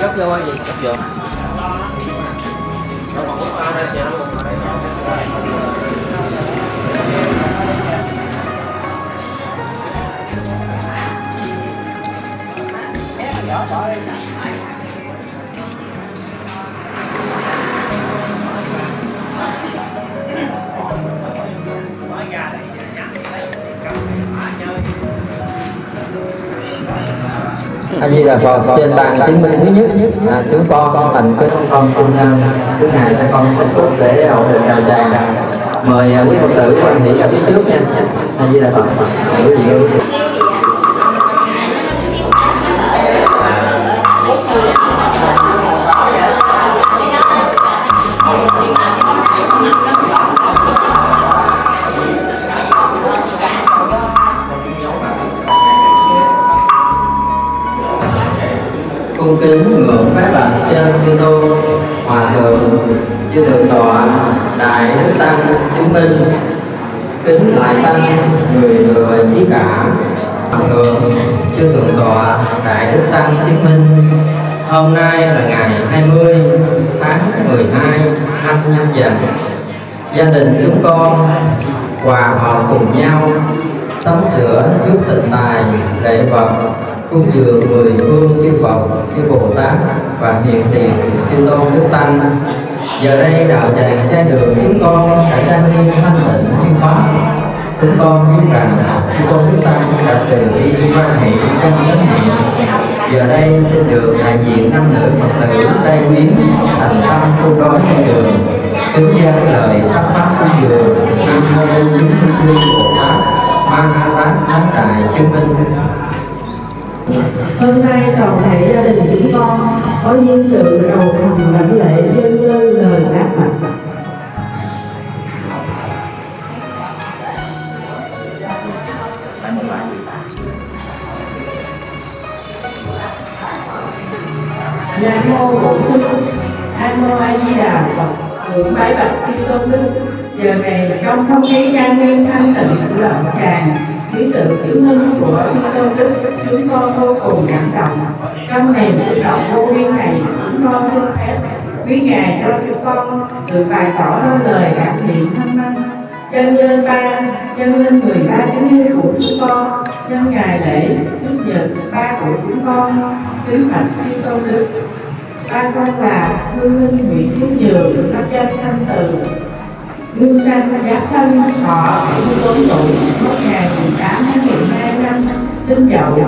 A Di Đà Phật. Trên bàn chứng minh thứ nhất chúng con thành kính con xin thứ ngày cho con xin phúc để hậu được chào tràng. Mời quý Phật tử quan hỷ ở phía trước nha. A Di Đà Phật. Quý vị ơi. Cung kính ngưỡng phép bạch trên chư tôn hòa thượng chư thượng tọa đại đức tăng chứng minh, kính lại tăng người thừa chí cả hòa thượng chư thượng tọa đại đức tăng chứng minh. Hôm nay là ngày 20 tháng 12 năm Nhâm Dần, gia đình chúng con hòa hợp cùng nhau sắm sửa trước tịnh tài lễ vật cúng dường 10 phương chư Phật, chư Bồ Tát và hiện tiền chư tôn đức tăng. Giờ đây đạo tràng trai đường chúng con đã trang nghiêm thanh tịnh như pháp. Chúng con biết rằng chư tôn đức tăng đã từ bi quan hệ trong chánh niệm. Giờ đây xin được đại diện nam nữ Phật tử trai quyến thành tâm tu đói trai đường kính dâng lời thắp pháp cúng dường nam mô chứng minh sư Bồ Tát Ma Ha Tát thánh đại chứng minh. Hôm nay toàn thể gia đình chúng con có duyên sự đầu thầm lãnh lễ dâng lư lời đáp bạch. Nam mô Bổn Sư, Nam mô A Di Đà Phật. Nguyện bái bạch Chư Tôn Đức. Giờ này trong không khí trang nghiêm thanh tịnh của đạo tràng, dưới sự chứng minh của Chư Tôn Đức, chúng con vô cùng cảm động. Trong niềm tự động vô biên này, chúng con xin phép quý ngài cho chúng con được bày tỏ lời cảm niệm thâm minh. Chân lên 13 kính hiếu của chúng con, nhân ngày lễ Đức Nhật 3 của chúng con, kính bạch Chư Tôn Đức. Ba con là Hương Linh Nguyễn Phước Nhường, pháp danh Thanh Từ, Ngưu Sanh Giáp Thân Thọ 74 tuổi, mất ngày 18 tháng 12 năm Đinh Dậu.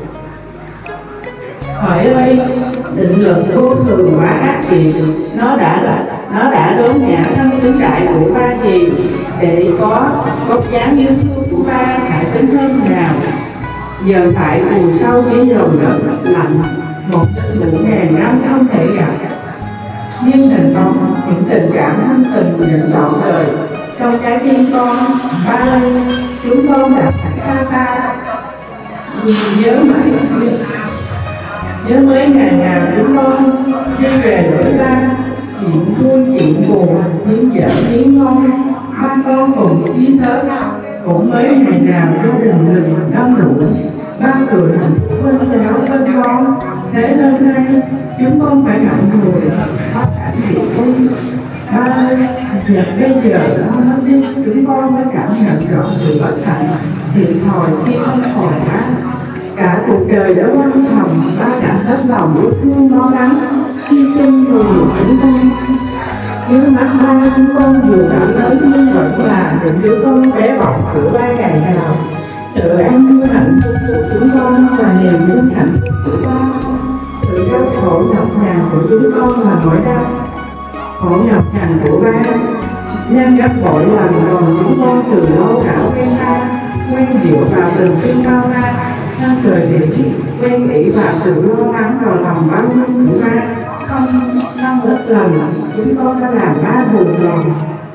Hỏi ơi, định luật vô thường quá ác gì, nó đã đốn ngã thân tướng đại của ba gì để có gốc dáng như của ba hại tính hơn nào. giờ phải phù sâu dưới lòng đất lạnh, một giấc ngủ ngàn năm không thể gặp. Nhưng thành công, những tình cảm thân tình nhận trọn đời trong trái tim con. Ba ơi, chúng con đã xa ta, nhớ mãi, nhớ mấy ngày nào chúng con đi về nỗi ta, chuyện vui chuyện buồn, những vợ tiếng ngon, ba con cùng chia sớm. Cũng mấy ngày nào gia đình mình đông đủ, ba cười hạnh phúc bên cháu bên con. Thế nên nay chúng con phải ngậm ngùi bắt cảnh việc vui. Ba ơi, nhật bây giờ nó mất đi, chúng con mới cảm nhận rõ sự bất hạnh thiệt thòi khi không còn bác. Cả cuộc đời đã quan thầm, ba đã hết lòng yêu thương lo lắng, hy sinh vì chúng con. Dưới mắt ba chúng con dù cảm lớn nhưng vẫn là những đứa con bé bỏng của ba ngày nào. Sự an vui hạnh phúc của chúng con là niềm vui hạnh phúc của ba. Sự đau khổ nhọc nhằn của chúng con là nỗi đau khổ nhọc nhằn của ba. Nhân gấp bội lần còn chúng con từ lâu đã quen ta, quen dựa vào từng phim bao la. Nên thời điểm quen nghĩ vào sự lo lắng vào lòng bao nhiêu của ba. Không năng lực lần chúng con đã làm ba buồn lòng.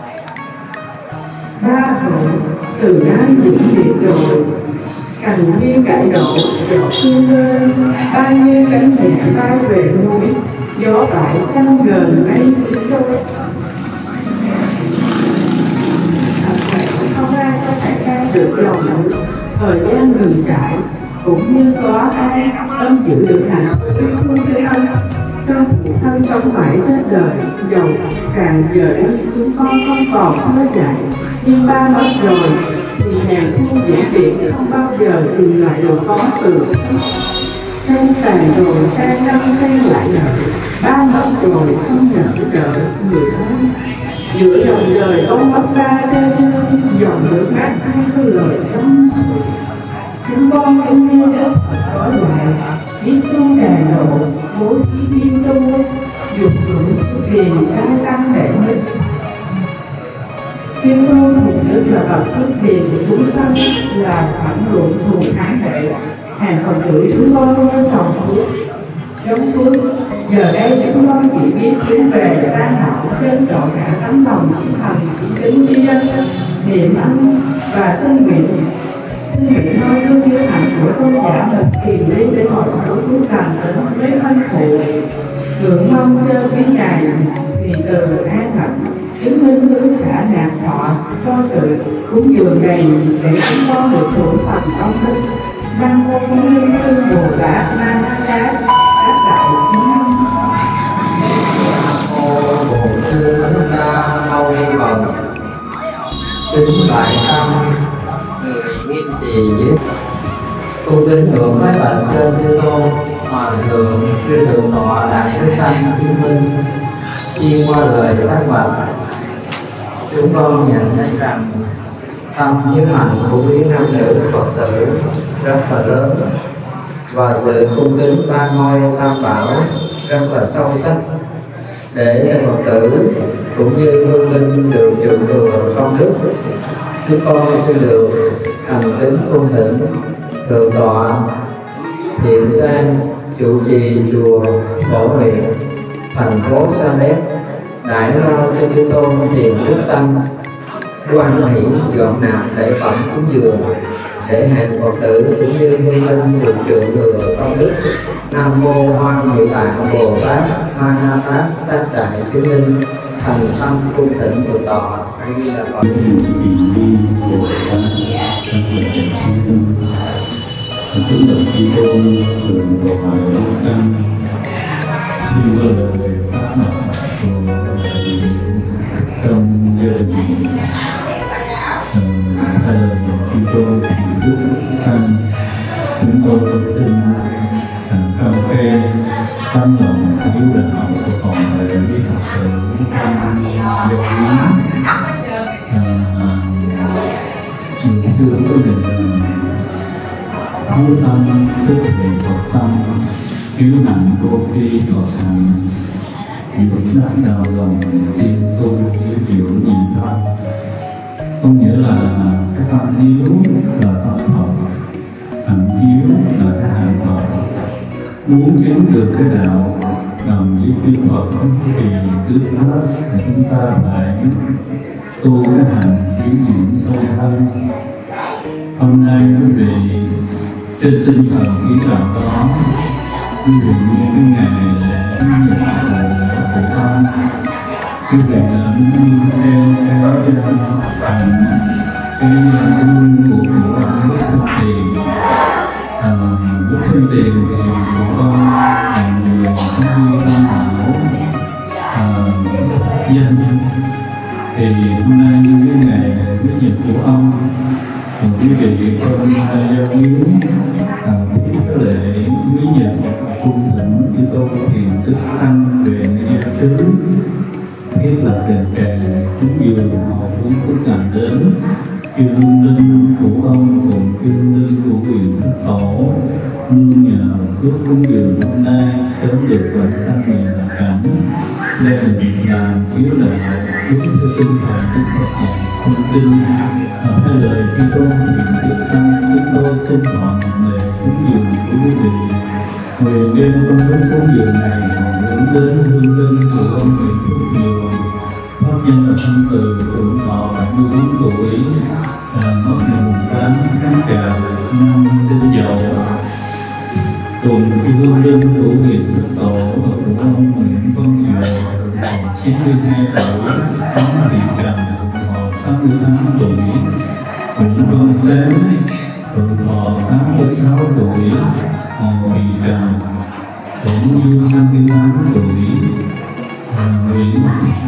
Ba rồi từ nay diễn việc rồi, cành viên cải đổ giọt sương rơi. Ba như cánh nhẹ bay về núi, gió bãi căng gần mây trôi. Không ai có thể can được lòng núi, thời gian ngừng trải, cũng như có ai tâm chịu được hạnh phúc không như anh. Trong cuộc thân sống mãi chết đời, dầu càng giờ đây chúng con không còn mới dạy. Nhưng ba mất rồi thì hàng thu dễ việc không bao giờ tìm lại được có từ. Sang tàn rồi sang năm sang lại nợ, ba mất rồi không nợ đợi người thân. Giữa dòng đời ông mất ba tê thương, dòng nước mắt hay có lời tâm sự. Chúng con vẫn nghe đất có lại, biết tu đàn độ, bố trí thiên tu, dục dụng tiền ca tăng đệ nhất. Thiên tu thì sự là bậc phước tiền của chúng sanh, là phản luận thù kháng đệ. Hàng phần tử chúng con không trồng phước, chống phước. Giờ đây chúng con chỉ biết tiến về tan hảo trên trọn cả tấm lòng thành kính tri ân, niệm ân và xin nguyện nơi thương yêu hạnh của tôn giả mình tìm đến để mọi thứ cứu thành đến với thân phụ. Ngưỡng mong cho cái ngày vì từ an hạnh chứng minh thứ cả nạp thọ cho sự cúng dường này để chúng con được hưởng phần công đức. Nam mô Quan Thế Sư Bồ Tát Ma Tát đáp lại chúng Bồ Sư Thích Ca Mâu Ni Phật. Kính đại tâm người nghiêm trì viết: cung kính thượng mấy bạch trên Thế Tôn, Hòa thượng Sư Thượng Tọa Đại Đức Tăng Chứng Minh. Xuyên qua lời các bậc, chúng con nhận thấy rằng tâm hiếu hạnh của quý nam nữ Phật tử rất là lớn, và sự cung kính ba ngôi tam bảo rất là sâu sắc, để Phật tử cũng như hương linh được dự thừa công đức. Chúng con xin được thành kính cung thỉnh Thượng tọa Thiện Sang, trụ trì chùa Phổ Huyện, thành phố Sa Đéc, đại lao cho chư tôn Thiền Đức Tăng quan hỷ dọn nạp lễ phẩm cúng dường, để hàng Phật tử cũng như hương linh được dự thừa công đức. Nam mô Hoa Ngự Tạng Bồ Tát Ma Na Tát Tác Trại Chứng Minh. Thành tâm cung thỉnh Thượng tọa A Di Đà Phật. Chúng đồng chí tôn thường đồ hỏi Đức Tăng như lời pháp mật của trong gia đình hay là chúng tôi thì Đức Tăng, chúng tôi xin thành khâm khen tấm lòng hiếu đạo của toàn thể quý Phật tử do ý chưa quyết định hiếu tâm tức là Phật tâm, hiếu hạnh vô khi thọ thành, dưỡng đắc đạo lòng tiên tu với hiểu gì thôi. Có nghĩa là cái tâm hiếu là tâm Phật, hành hiếu muốn chứng được cái đạo đồng với chư Phật thì trước hết là chúng ta phải tu cái hành chuyển niệm sâu thân. Hôm nay quý vị trên tinh thần ý đạo đó, quý vị như cái ngày lễ nhật của con, quý vị là muốn theo cái hành cái nguyên của con với sân tiền. Với sân tiền thì của con là người không đi tâm hảo danh. Thì hôm nay như cái ngày Đức Nhật của ông, quý vị con giao hiến thiết cái lễ quý nhật cung thỉnh chư tôn thiền đức tăng về gia xứ, thiết lập đền tràng cúng dường họ hướng phúc lành đến chư hương linh của ông cùng chư linh của quyền Đức Tổ, nương nhờ phước cúng dường hôm nay sớm được vãng sanh niềm lạc cảnh. Đây là việc làm chiếu đạo đúng theo tinh thần Đức Phật dạy không tin. Hai lời khi tôn thiện đức tăng chúng tôi xin họ nhận lễ cúng dường của quý vị. Nguyện đêm con đức cúng dường này họ hướng đến hương linh của ông Nguyễn Phúc Nhiều, pháp nhân là thân từ tuổi thọ 74 tuổi, mất ngày 8 tháng Chạp năm Đinh Dậu. Cùng hương linh của huyện Đức Tổ và của ông Nguyễn Văn Nhiều, còn 92 tuổi, tháng Thị Trần, họ 68 tuổi. Nguyễn Văn Sáng, tuổi thọ 86 tuổi, họ Thị Trần, cũng như 58 tuổi. Nguyễn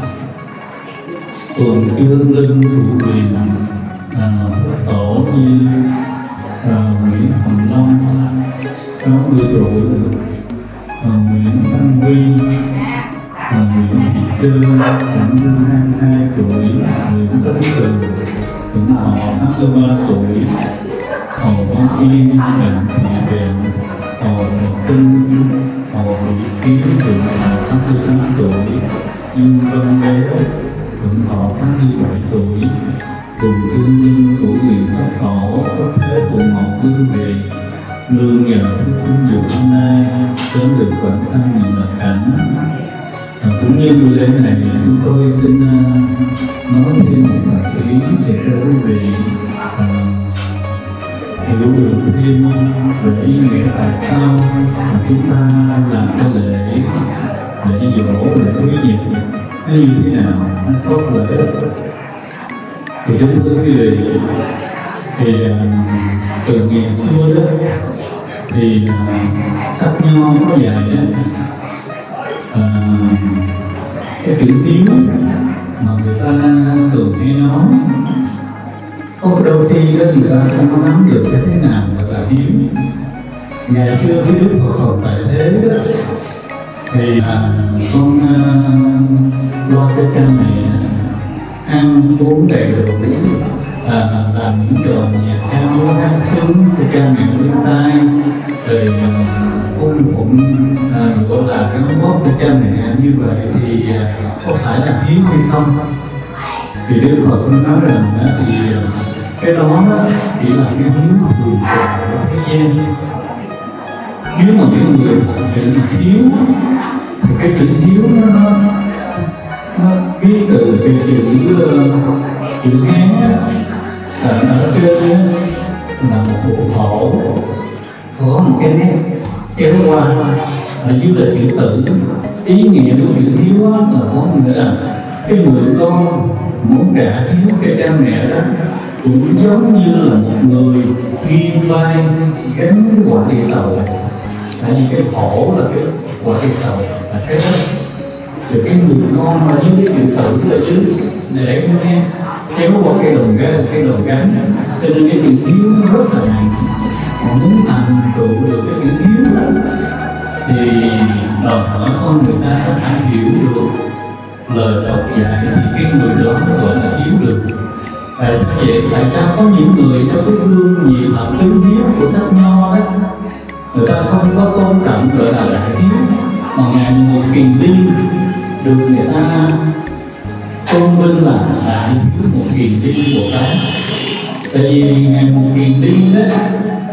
cùng hương linh của huyện Đức Tổ như Nguyễn Hồng Long 60 tuổi, Nguyễn Văn Huy, Nguyễn Thị Trơn cũng 22 tuổi, Nguyễn Tấn Từ cũng họ 83 tuổi, Hồ Văn Yên, Trần Thị Vẹn, Hồ Ngọc Tinh, Hồ Thị Kiến cũng họ 68 tuổi, Dương Văn Bé cũng họ 87 tuổi, cùng thương nhân của huyện Pháp Tổ có thế cùng một quý vị nương nhờ cúng dường hôm nay sớm được vãng sanh niềm lạc cảnh. Cũng như buổi lễ này chúng tôi xin nói thêm một vài ý để cho quý vị hiểu được thêm về ý nghĩa tại sao mà chúng ta làm cái lễ dỗ, lễ quý nhật nó như thế nào, nó có lợi ích. Thì chúng tôi quý vị thì từ ngày xưa đó thì sách nho có dạy cái chữ hiếu mà người ta thường hay nói, có đôi khi đó người ta không có nắm được cái thế nào gọi là hiếu. Ngày xưa cái Đức Phật còn tại thế đó thì con lo cho cha mẹ ăn uống đầy đủ, làm những trò nhạc cao hát sướng cho cha mẹ bên tai, rồi cung phụng gọi là cái góp cho cha mẹ như vậy thì có phải là hiếu hay không? Thì Đức Phật cũng nói rằng thì cái đó chỉ là cái hiếu thường của thế gian. Nếu mà những người thật sự hiếu thì cái chữ hiếu nó viết từ cái chữ Hán ở trên là một bộ phổ có một cái nét kéo qua ở dưới là chữ tử. Ý nghĩa của chữ hiếu là có nghĩa là cái người con muốn trả hiếu cho cha mẹ đó cũng giống như là một người ghi vai gánh cái quả địa tàu. Tại vì cái khổ là cái quả địa tàu là cái đó, rồi cái người con mà với cái chữ tử là chứ để nghe kéo qua cái đồng gánh, cho nên cái chữ hiếu nó rất là nặng. Mà muốn thành tựu được cái chữ hiếu thì đòi hỏi con người ta có thể hiểu được lời Phật dạy thì cái người đó mới gọi là hiếu được. Tại sao vậy? Tại sao có những người trong cái gương nhị thập tứ hiếu của sách Nho đó người ta không có tôn trọng gọi là đại hiếu, mà ngày một kiền liên được người ta tôn vinh là đại hiếu một kiền liên Bồ Tát. Tại vì ngày một kiền liên đó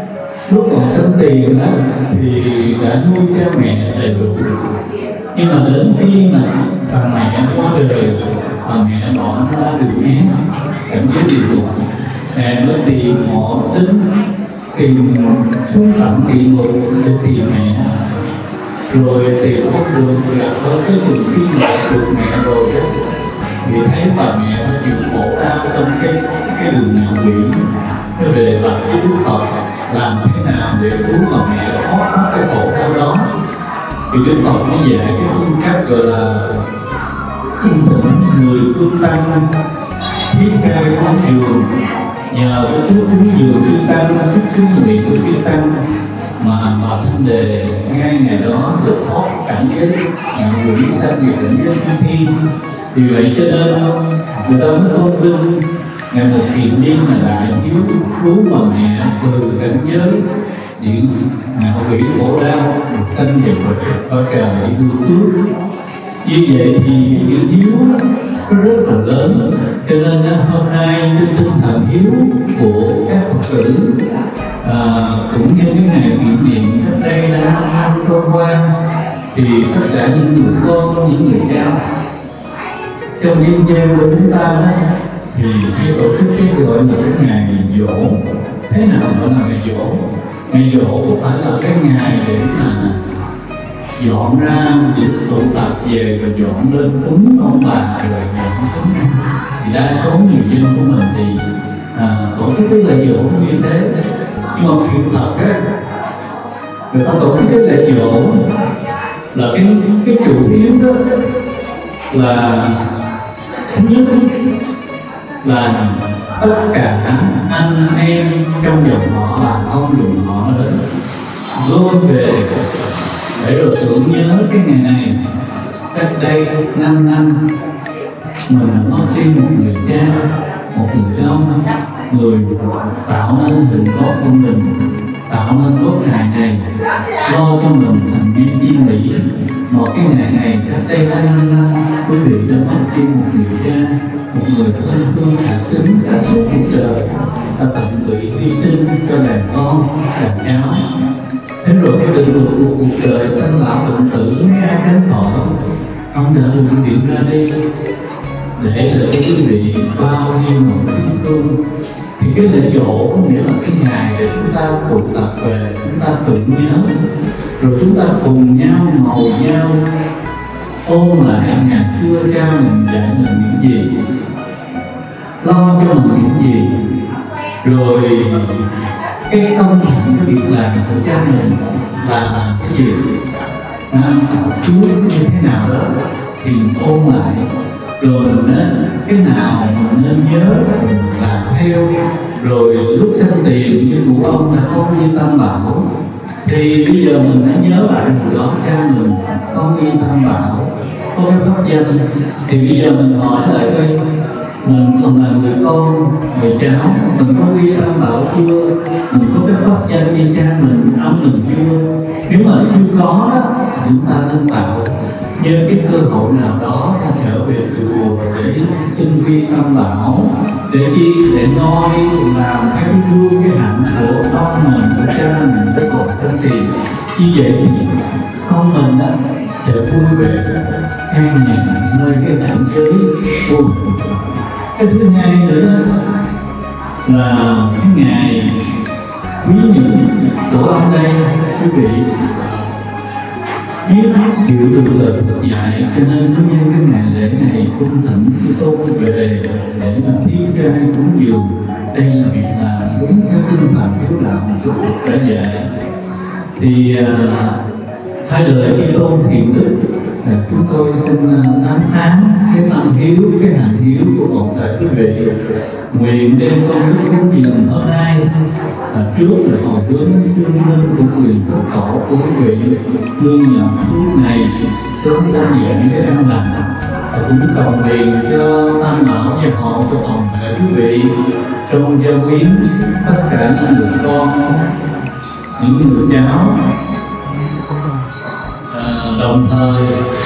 lúc còn sinh tiền đó thì đã nuôi cha mẹ đầy đủ, nhưng mà đến khi mà thằng mẹ qua đời, thằng mẹ bỏ nó ra đường ác, cảm giác bị buồn, mẹ mới tìm họ đến tìm xuống tận địa ngục để tìm mẹ, rồi tìm không được gặp ở cái trường khi gặp được mẹ rồi đó thì thấy bà mẹ nó chịu khổ đau trong cái đường ngạo quỷ, nó về lại cái Đức Phật làm thế nào để cứu bà mẹ thoát khỏi cái khổ đau đó. Thì Đức Phật mới dạy cái phương cách gọi là cung thỉnh người cương tăng thiết kế quán trường, nhờ cái chút cúng dường cương tăng, sức cúng nguyện của cương tăng mà bà Thanh Đề ngay ngày đó được thoát cảnh giới ngạo quỷ sanh về cảnh giới thiên thiên. Vì vậy cho nên người ta mới tôn vinh ngày một kiền niên là đại hiếu cứu bà mẹ từ cảnh giới điện ngạo quỷ khổ đau được sanh về cõi trời để vui phước. Như vậy thì chữ hiếu nó rất là lớn, cho nên hôm nay cái tinh thần hiếu của các Phật tử cũng như cái ngày kỷ niệm cách đây là 5 năm trôi qua, thì tất cả những người con, những người cha trong nhân gian của chúng ta thì khi tổ chức cái gọi là cái ngày dỗ. Thế nào gọi là ngày dỗ? Ngày dỗ không phải là cái ngày để mà dọn ra để tụ tập về và dọn lên cúng ông bà rồi dọn cúng. Thì đa số người dân của mình thì tổ chức cái lễ dỗ như thế, nhưng mà sự thật á, người ta tổ chức cái lễ dỗ là cái chủ yếu đó là thứ nhất là tất cả anh em trong dòng họ, bà ông dòng họ lớn luôn về để rồi tưởng nhớ cái ngày này. Cách đây 5 năm mình đã có thêm một người cha, một người ông, người tạo nên hình tốt của mình, tạo nên tốt ngày này, lo cho mình thành viên chi mỹ. Một cái ngày này cách đây 5 năm, quý vị đã có thêm một người cha, một người thân thương cả tính cả suốt cuộc đời, ta tận tụy hy sinh cho đàn con, đàn cháu. Thế rồi cái đường luật của cuộc đời sanh lão bệnh tử nghe đến thọ, ông đã được điểm ra đi để quý vị bao nhiêu một thiên phương. Thì cái lễ dỗ có nghĩa là cái ngày để chúng ta tụ tập về, chúng ta tưởng nhớ, rồi chúng ta cùng nhau ngồi nhau ôn lại ngày xưa cha mình dạy mình những gì, lo cho mình những gì, rồi cái công hạnh, cái việc làm của cha mình là cái gì, tạo chúa như thế nào đó thì ôn lại, rồi cái nào mình nên nhớ mình làm theo. Rồi lúc sanh tiền như cụ ông đã có Như Tam Bảo, thì bây giờ mình đã nhớ lại hồi đó cha mình có Như Tam Bảo, có cái pháp danh. Thì bây giờ mình hỏi lại coi mình còn là người con, người cháu, mình có Như Tam Bảo chưa? Mình có cái pháp danh như cha mình, ông mình chưa? Nếu mà chưa có đó, chúng ta nên tạo nhân cái cơ hội nào đó trở về từ chùa để xin Vi Tam Bảo, để chi, để noi làm cái gương, cái hạnh của con mình, của cha mình với còn sanh tiền. Như vậy thì con mình sẽ vui vẻ an nhàn nơi cái cảnh giới vô cùng. Cái thứ hai nữa là cái ngày quý nhẫn của ông đây, quý vị biết hiểu được lời Phật dạy, cho nên nó nhân cái ngày lễ này cung thỉnh Chư Tôn về để mà thiết trai cúng dường. Đây là việc làm đúng theo tinh thần hiếu đạo của Phật đã dạy. Thì hai lời Chư Tôn thiện đức là chúng tôi xin tán thán cái tâm hiếu, cái hạnh hiếu của một thể quý vị. Nguyện đem công đức cúng dường hôm nay trước là hồi hướng chương minh của quyền Phật tổ của quý vị, nương nhờ phước này sớm sanh dạng cái an lành. Và cũng cầu nguyện cho Tam Bảo gia hộ cho toàn thể quý vị trong gia quyến, tất cả những người con, những người cháu, đồng thời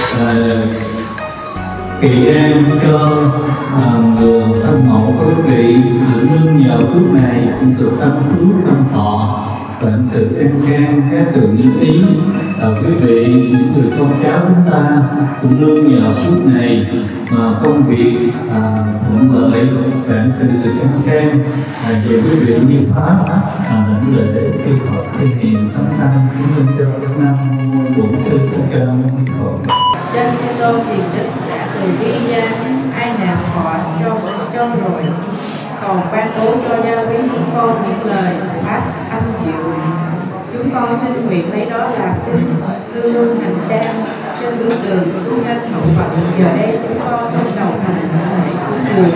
kỳ an cho người thân mẫu của quý vị được nương nhờ phước này cũng được tăng phước tăng thọ, Vạn sự an khang, các tường như ý. Quý vị, những người con cháu chúng ta cũng nương nhờ suốt ngày mà công việc thuận lợi, vạn sự an khang. Về quý vị như pháp lãnh lễ kêu Phật thể hiện thánh tăng kính linh cho Nam Mô Bổn Sư Thích Ca Mâu Ni Phật. Chân Thế Tôn Tiền Đức đã từ bi ra, ai nào họ cho rồi, còn ban bố cho gia quý chúng con những lời pháp âm diệu. Chúng con xin nguyện lấy đó là luôn luôn hành trang trên bước đường tu nhân hậu vận. Giờ đây chúng con xin đầu hành lễ cúng dường.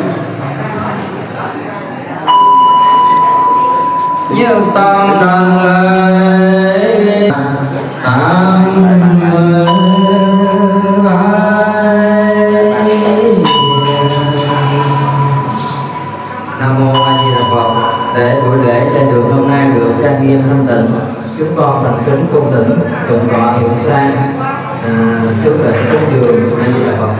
Như tâm đảnh lễ Nam Mô A Di Đà Phật. Để buổi lễ trên đường hôm nay được trang nghiêm thanh tịnh, chúng con thành kính cung thỉnh thượng tọa Hiệu Sang xứ lễ cúng dường. A Di Đà Phật.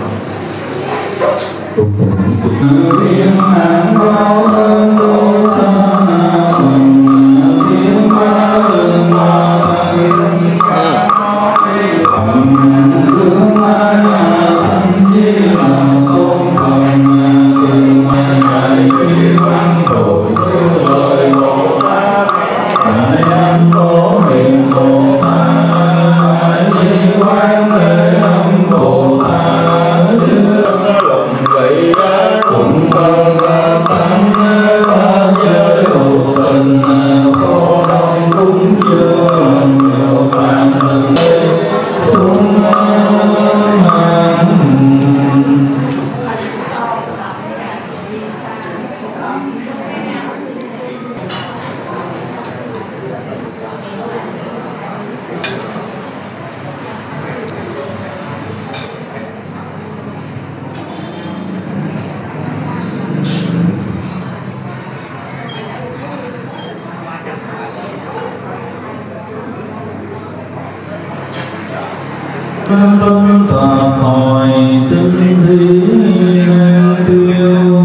Tâm tập hỏi tinh thí tiêu,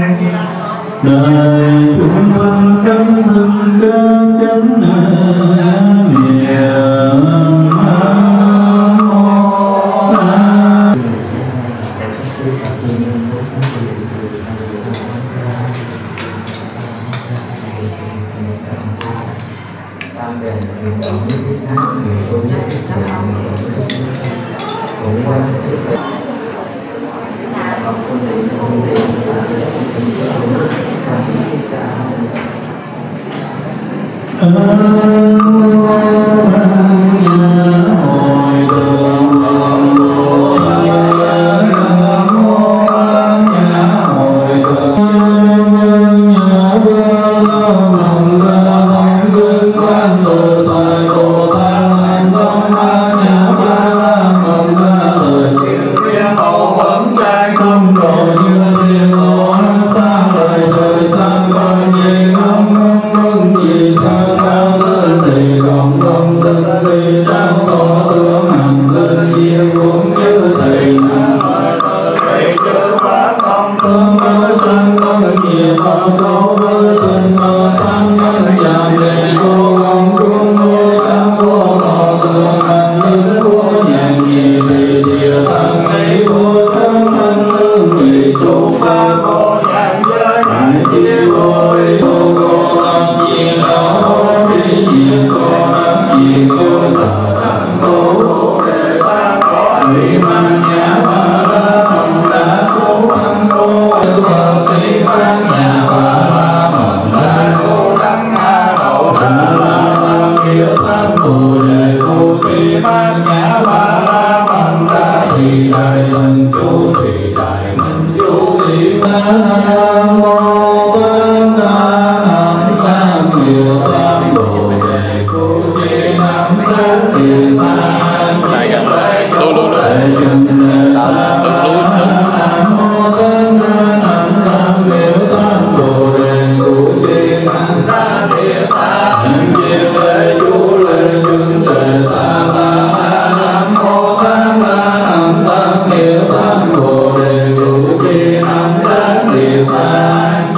đời chúng văn cấm thân ca chánh niệm. Nam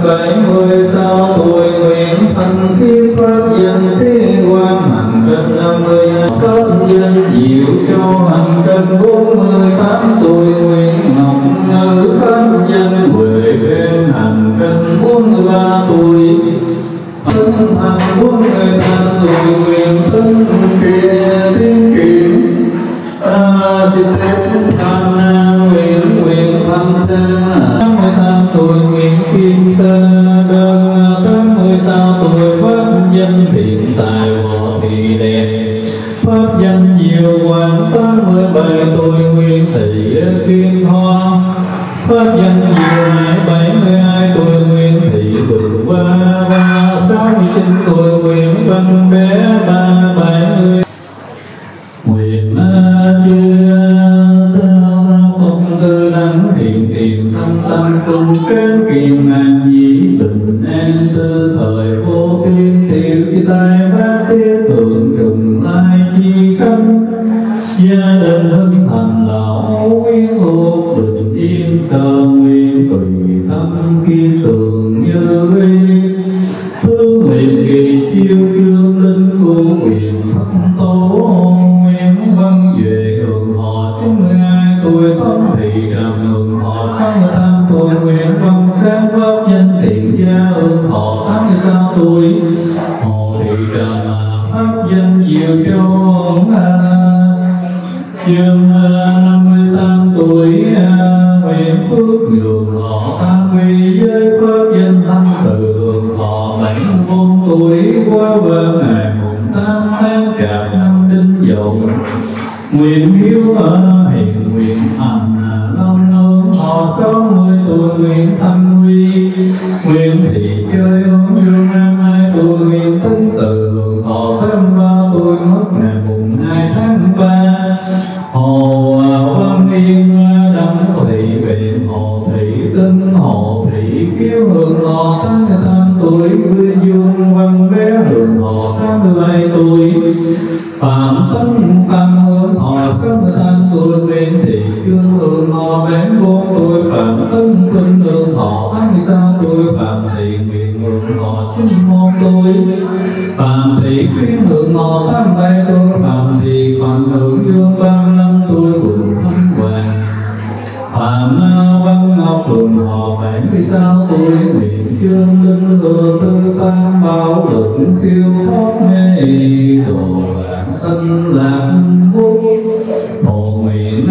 76 tuổi nguyện thành thiên pháp danh thế quan hành trên 50 cấp danh diệu cho hành trên 48 tuổi nguyện ngọc ngữ pháp danh huệ bên hành trên 43 tuổi thân hành 48 tuổi nguyện thân kia thiên chuyển chư thế tham nguyện nguyện tham gia 88 tuổi nguyện kim tân đơn 86 tuổi pháp danh thiện tài hòa thị đẹp pháp danh diệu quang 87 tuổi nguyện thị kim hoa pháp danh diệu hải 72 tuổi nguyện thị vườn hoa 69 tuổi nguyện văn bé 70 nguyện tư đăng thiện thiện tâm cung kén kiền ngàn dĩ bình an tư thời vô biên tiểu chi tai bát tiết thượng trùng lai chi khắp gia đình hưng thành lão quyến thuộc bình yên sơ nguyên tùy tâm kiên tường như uy phương nguyện kỳ siêu trương linh vô quyền thâm tố nguyên văn về hưởng họ 92 tuổi tâm thị trầm hưởng họ 68 tuổi nguyện văn sáng pháp danh thiện gia hưởng họ 86 tuổi họ thị trầm pháp danh diệu châu dương 58 tuổi nguyện phước nhường họ 80 giới pháp danh thanh từ hưởng họ 74 tuổi qua vợ ngày mùng 8 tháng chạp năm đinh dậu nguyện hiếu hiền nguyện hành long nương họ 60 tuổi nguyện thanh huy nguyện thị chơi hướng dương 22 tuổi nguyện tính từ hưởng họ 83 tuổi mất ngày mùng 2 tháng 3 hồ văn yên đăng thị viện hồ thị tinh hồ thị kiếu hưởng họ 88 tuổi quy dương văn bé hưởng họ 87 tuổi phạm tấn văn hưởng họ 68 tuổi nguyễn thị trương hưởng họ 74 tuổi phạm tấn khuynh hưởng họ 26 tuổi phạm thị nguyện hưởng họ 91 tuổi phạm thị khuyến hưởng họ 87 tuổi phạm thị phạm hưởng dương 35 tuổi quỳnh thanh hoàng phạm văn ngọc hưởng họ 76 tuổi nguyện trương linh hưởng tư tam bảo lực siêu thoát mê đồ vạn sanh lạc quốc hộ nguyện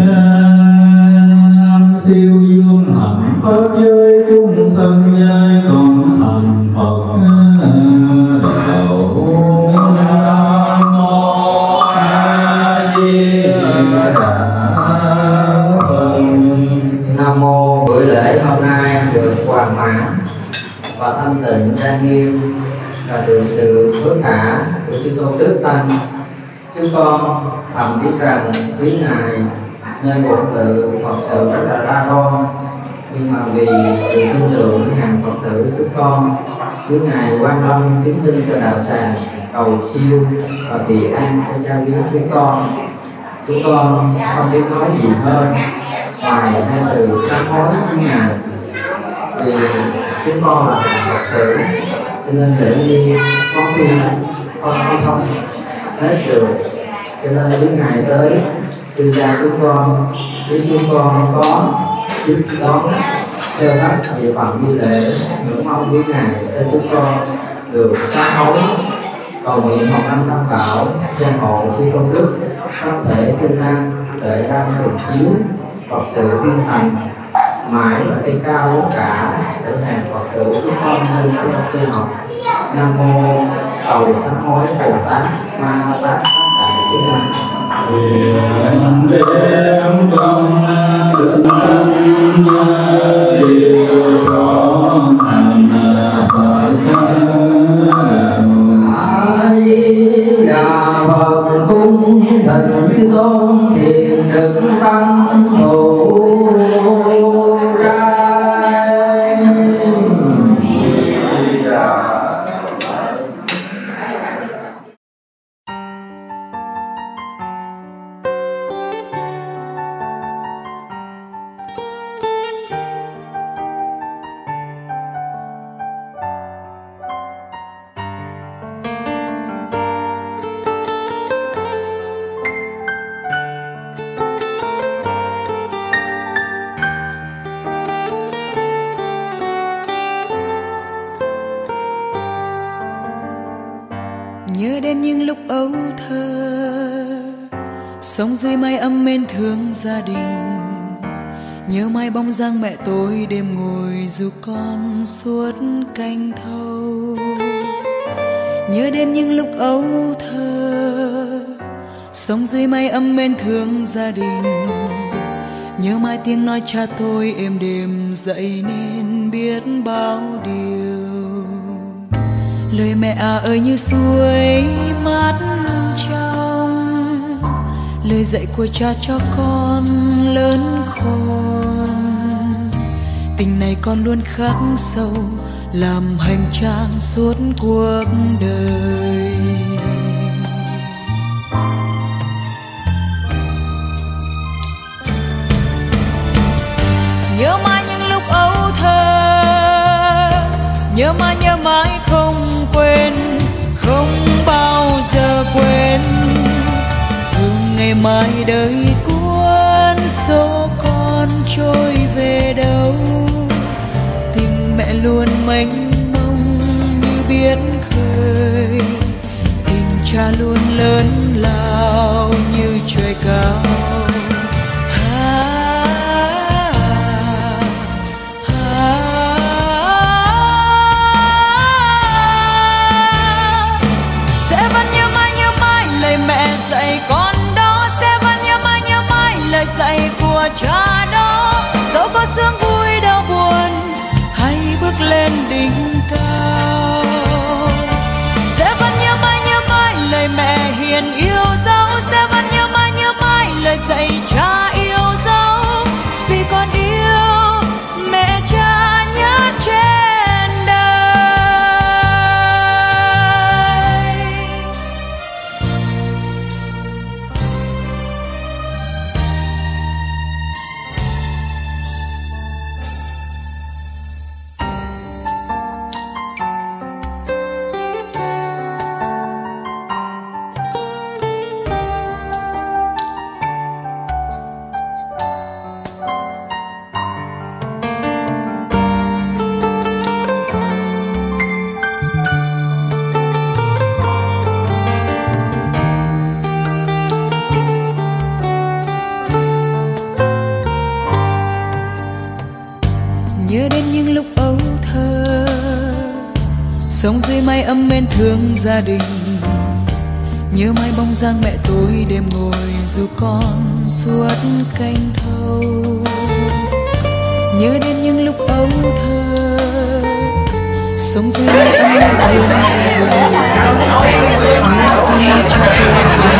siêu dương hạnh pháp giới chúng sanh giai còn thành Phật đạo. Nam mô A Di Đà Phật. Nam mô buổi lễ hôm nay được hoàn mãn và thanh tịnh trang nghiêm và được sự phước hạ của chư tôn đức tăng. Chúng con thầm biết rằng quý ngài nên bổn tự Phật sự rất là đa đoan, nhưng mà vì sự tin tưởng hàng Phật tử chúng con, quý ngài quan tâm chứng minh cho đạo tràng cầu siêu và kỳ an cho cha viếng chúng con. Chúng con không biết nói gì hơn ngoài hai từ sám hối với ngài, vì chúng con là Phật tử cho nên lễ nghi có khi không hết được, cho nên với ngài tới từ gia chúng con với chúng con có giúp đón sơ đắc về phần nghi lễ, ngưỡng mong với ngài cho chúng con được sám hối cầu nguyện hồng năm tam bảo gia hộ chư công đức pháp thể tinh năng tuệ đăng thường chiếu Phật sự thiên thành mãi và cây cao tất cả để hàng Phật tử chúng con nên tu học. Nam mô cầu sám hối Bồ Tát Ma Tát Đại Chúng Năng. Nguyện đem công đức tăng điều có hành Ai là Phật cung thịnh chư tôn thiền đức tăng thủ ra. Sống dưới mái ấm mến thương gia đình, nhớ mãi bóng dáng mẹ tôi đêm ngồi ru con suốt canh thâu. Nhớ đến những lúc ấu thơ, sống dưới mái ấm mến thương gia đình. Nhớ mãi tiếng nói cha tôi êm đềm dậy nên biết bao điều. Lời mẹ ơi như suối mát trong, lời dạy của cha cho con lớn khôn. Tình này con luôn khắc sâu, làm hành trang suốt cuộc đời. Nhớ mãi những lúc ấu thơ, nhớ mãi không quên, không bao giờ quên. Dù ngày mai đời cuốn số con trôi về đâu, tình mẹ luôn mênh mông như biển khơi, tình cha luôn lớn lao như trời cao. Dạy của cha đó, dẫu có sướng vui đau buồn hay bước lên đỉnh cao, sẽ vẫn nhớ mãi lời mẹ hiền yêu dấu, sẽ vẫn nhớ mãi lời dạy cha yêu dấu, vì con yêu mẹ cha nhất trên đời. Nhớ đến những lúc ấu thơ, sống dưới mái ấm mến thương gia đình. Nhớ mãi bóng dáng mẹ tôi đêm ngồi ru con suốt canh thâu. Nhớ đến những lúc ấu thơ, sống dưới mái ấm mến thương gia đình. Nhớ mãi tiếng nói cha tôi đêm đêm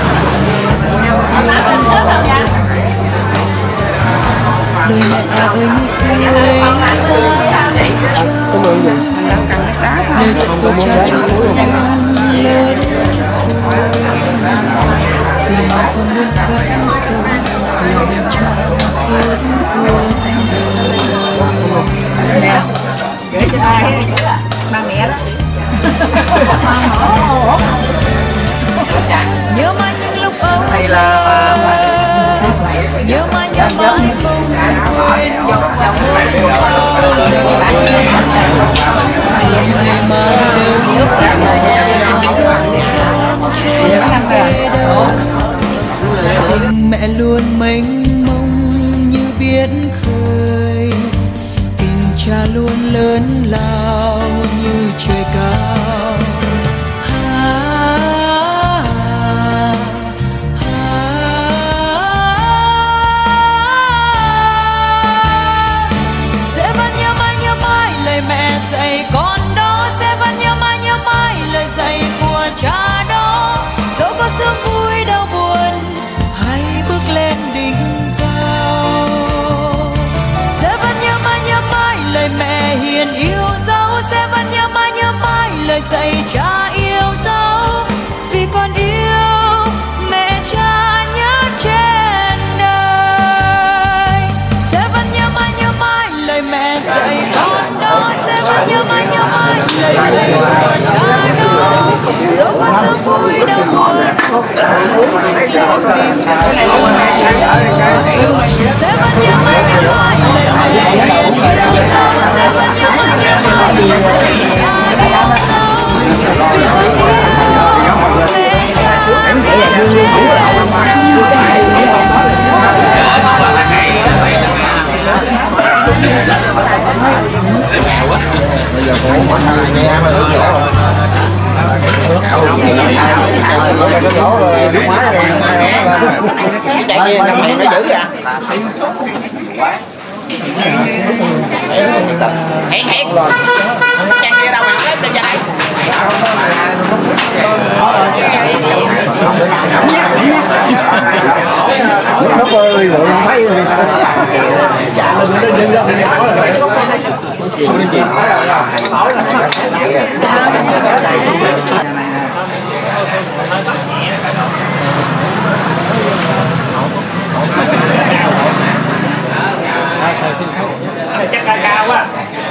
lời mẹ ơi như suối mát trong, lời dạy của cha cho con lớn khôn. Tình mà con luôn khắc sâu, là mình trang suốt cuộc đời. Gửi cho ai? Ba mẹ đó. Nhớ mãi những lúc ấu thơ, nhớ mãi không quên, ngày mai đời con trôi về đâu, tình mẹ luôn mênh mông như biển khơi, tình cha luôn lớn lao như trời cao. Dạy con đó, sẽ vẫn nhớ mãi lời dạy của cha đó, dẫu có sướng vui đau buồn hay bước lên đỉnh cao, sẽ vẫn nhớ mãi lời mẹ hiền yêu dấu, sẽ vẫn nhớ mãi lời dạy cha yêu dấu, vì con yêu mẹ cha nhất trên đời. Sẽ vẫn nhớ mãi lời mẹ dạy con đó, sẽ vẫn nhớ mãi lời dạy của cha đó, dẫu có sướng vui đau buồn hay bước lên đỉnh cao, sẽ vẫn nhớ mãi lời mẹ hiền yêu dấu, sẽ vẫn nhớ mãi lời dạy cha yêu dấu, vì con yêu mẹ cha nhất trên đời. Cái chạy kia năm này nó dữ vậy. Hẹn hẹn. Chạy kia đâu mà ép lên ra đây. Nó ơi lượng thấy chắc cao quá.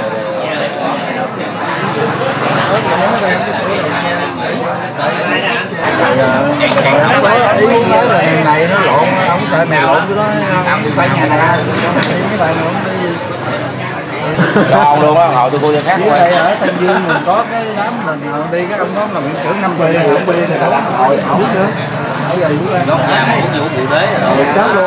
ý muốn nói là này nó lộn, ông tại mày lộn cái đó, ông phải nhà này cái bài nó Còn luôn á, họ tôi cô khác ở đây ở Tân Dương mình có cái đám mình đi các ông đó là viện trưởng 5 bê, không bê thì đã hội ổng nữa. Ở giờ cũng lên. Gốc nhà cũng nhiều vụ đế rồi. Chết luôn.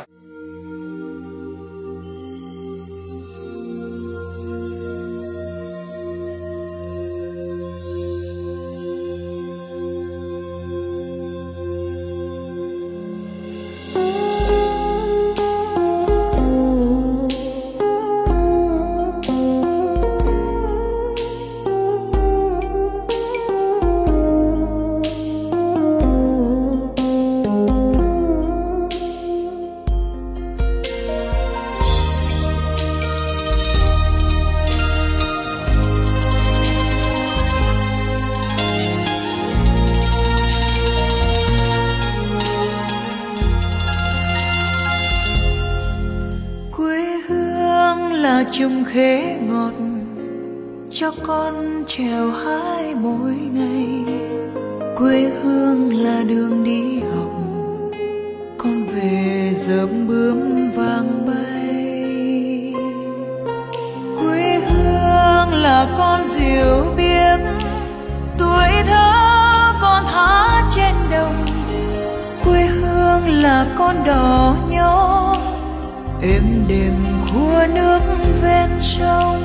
chung khế ngọt cho con trèo hái mỗi ngày. Quê hương là đường đi học, con về rơm bướm vàng bay. Quê hương là con diều biếc, tuổi thơ con thả trên đồng. Quê hương là con đò nhỏ êm đềm khua nước ven sông.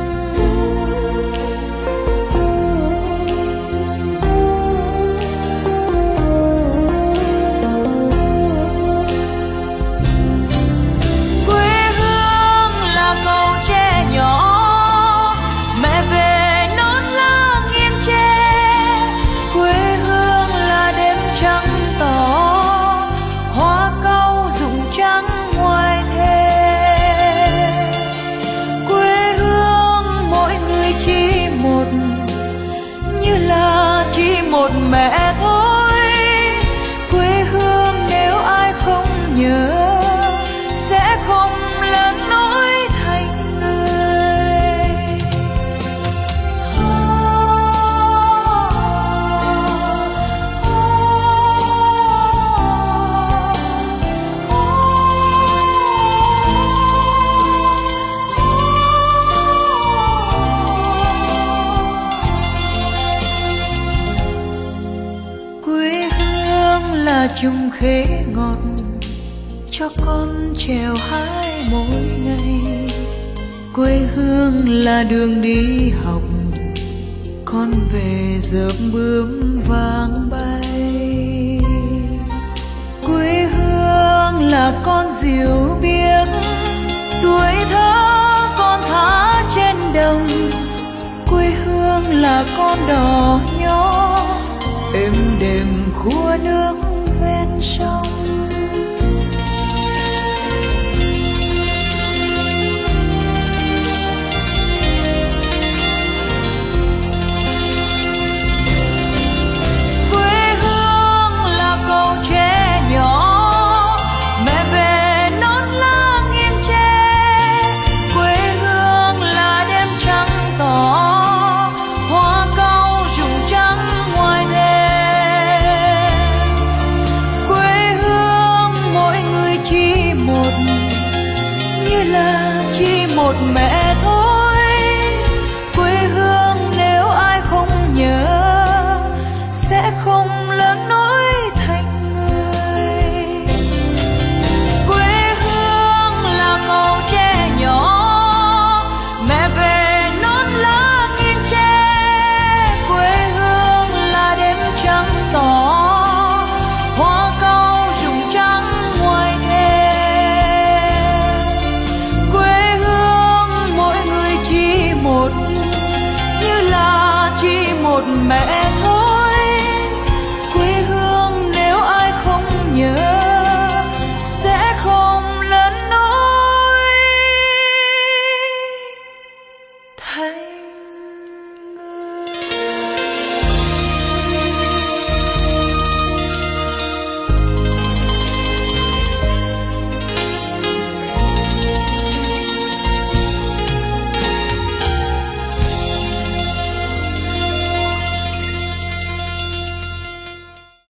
Quê hương là cầu tre nhỏ, mẹ về nón lá nghiêng tre. Quê hương là đêm trăng tỏ, hoa cau rụng trắng ngoài thềm. Quê hương mỗi người chỉ một, như là chỉ một mẹ thôi. Quê hương nếu ai không nhớ sẽ không lớn nổi thành người. Quê hương là chung khế ngọt cho con trèo hái mỗi ngày. Quê hương là đường đi học, con về rơm bướm vàng bay. Quê hương là con diều biếc, tuổi thơ con thả trên đồng. Quê hương là con đò nhỏ êm đềm khua nước ven sông. Quê hương là cầu tre nhỏ, mẹ về nón lá nghiêng tre. Quê hương là đêm trăng tỏ, hoa cau rụng trắng ngoài thềm. Quê hương mỗi người chỉ một, như là chỉ một mẹ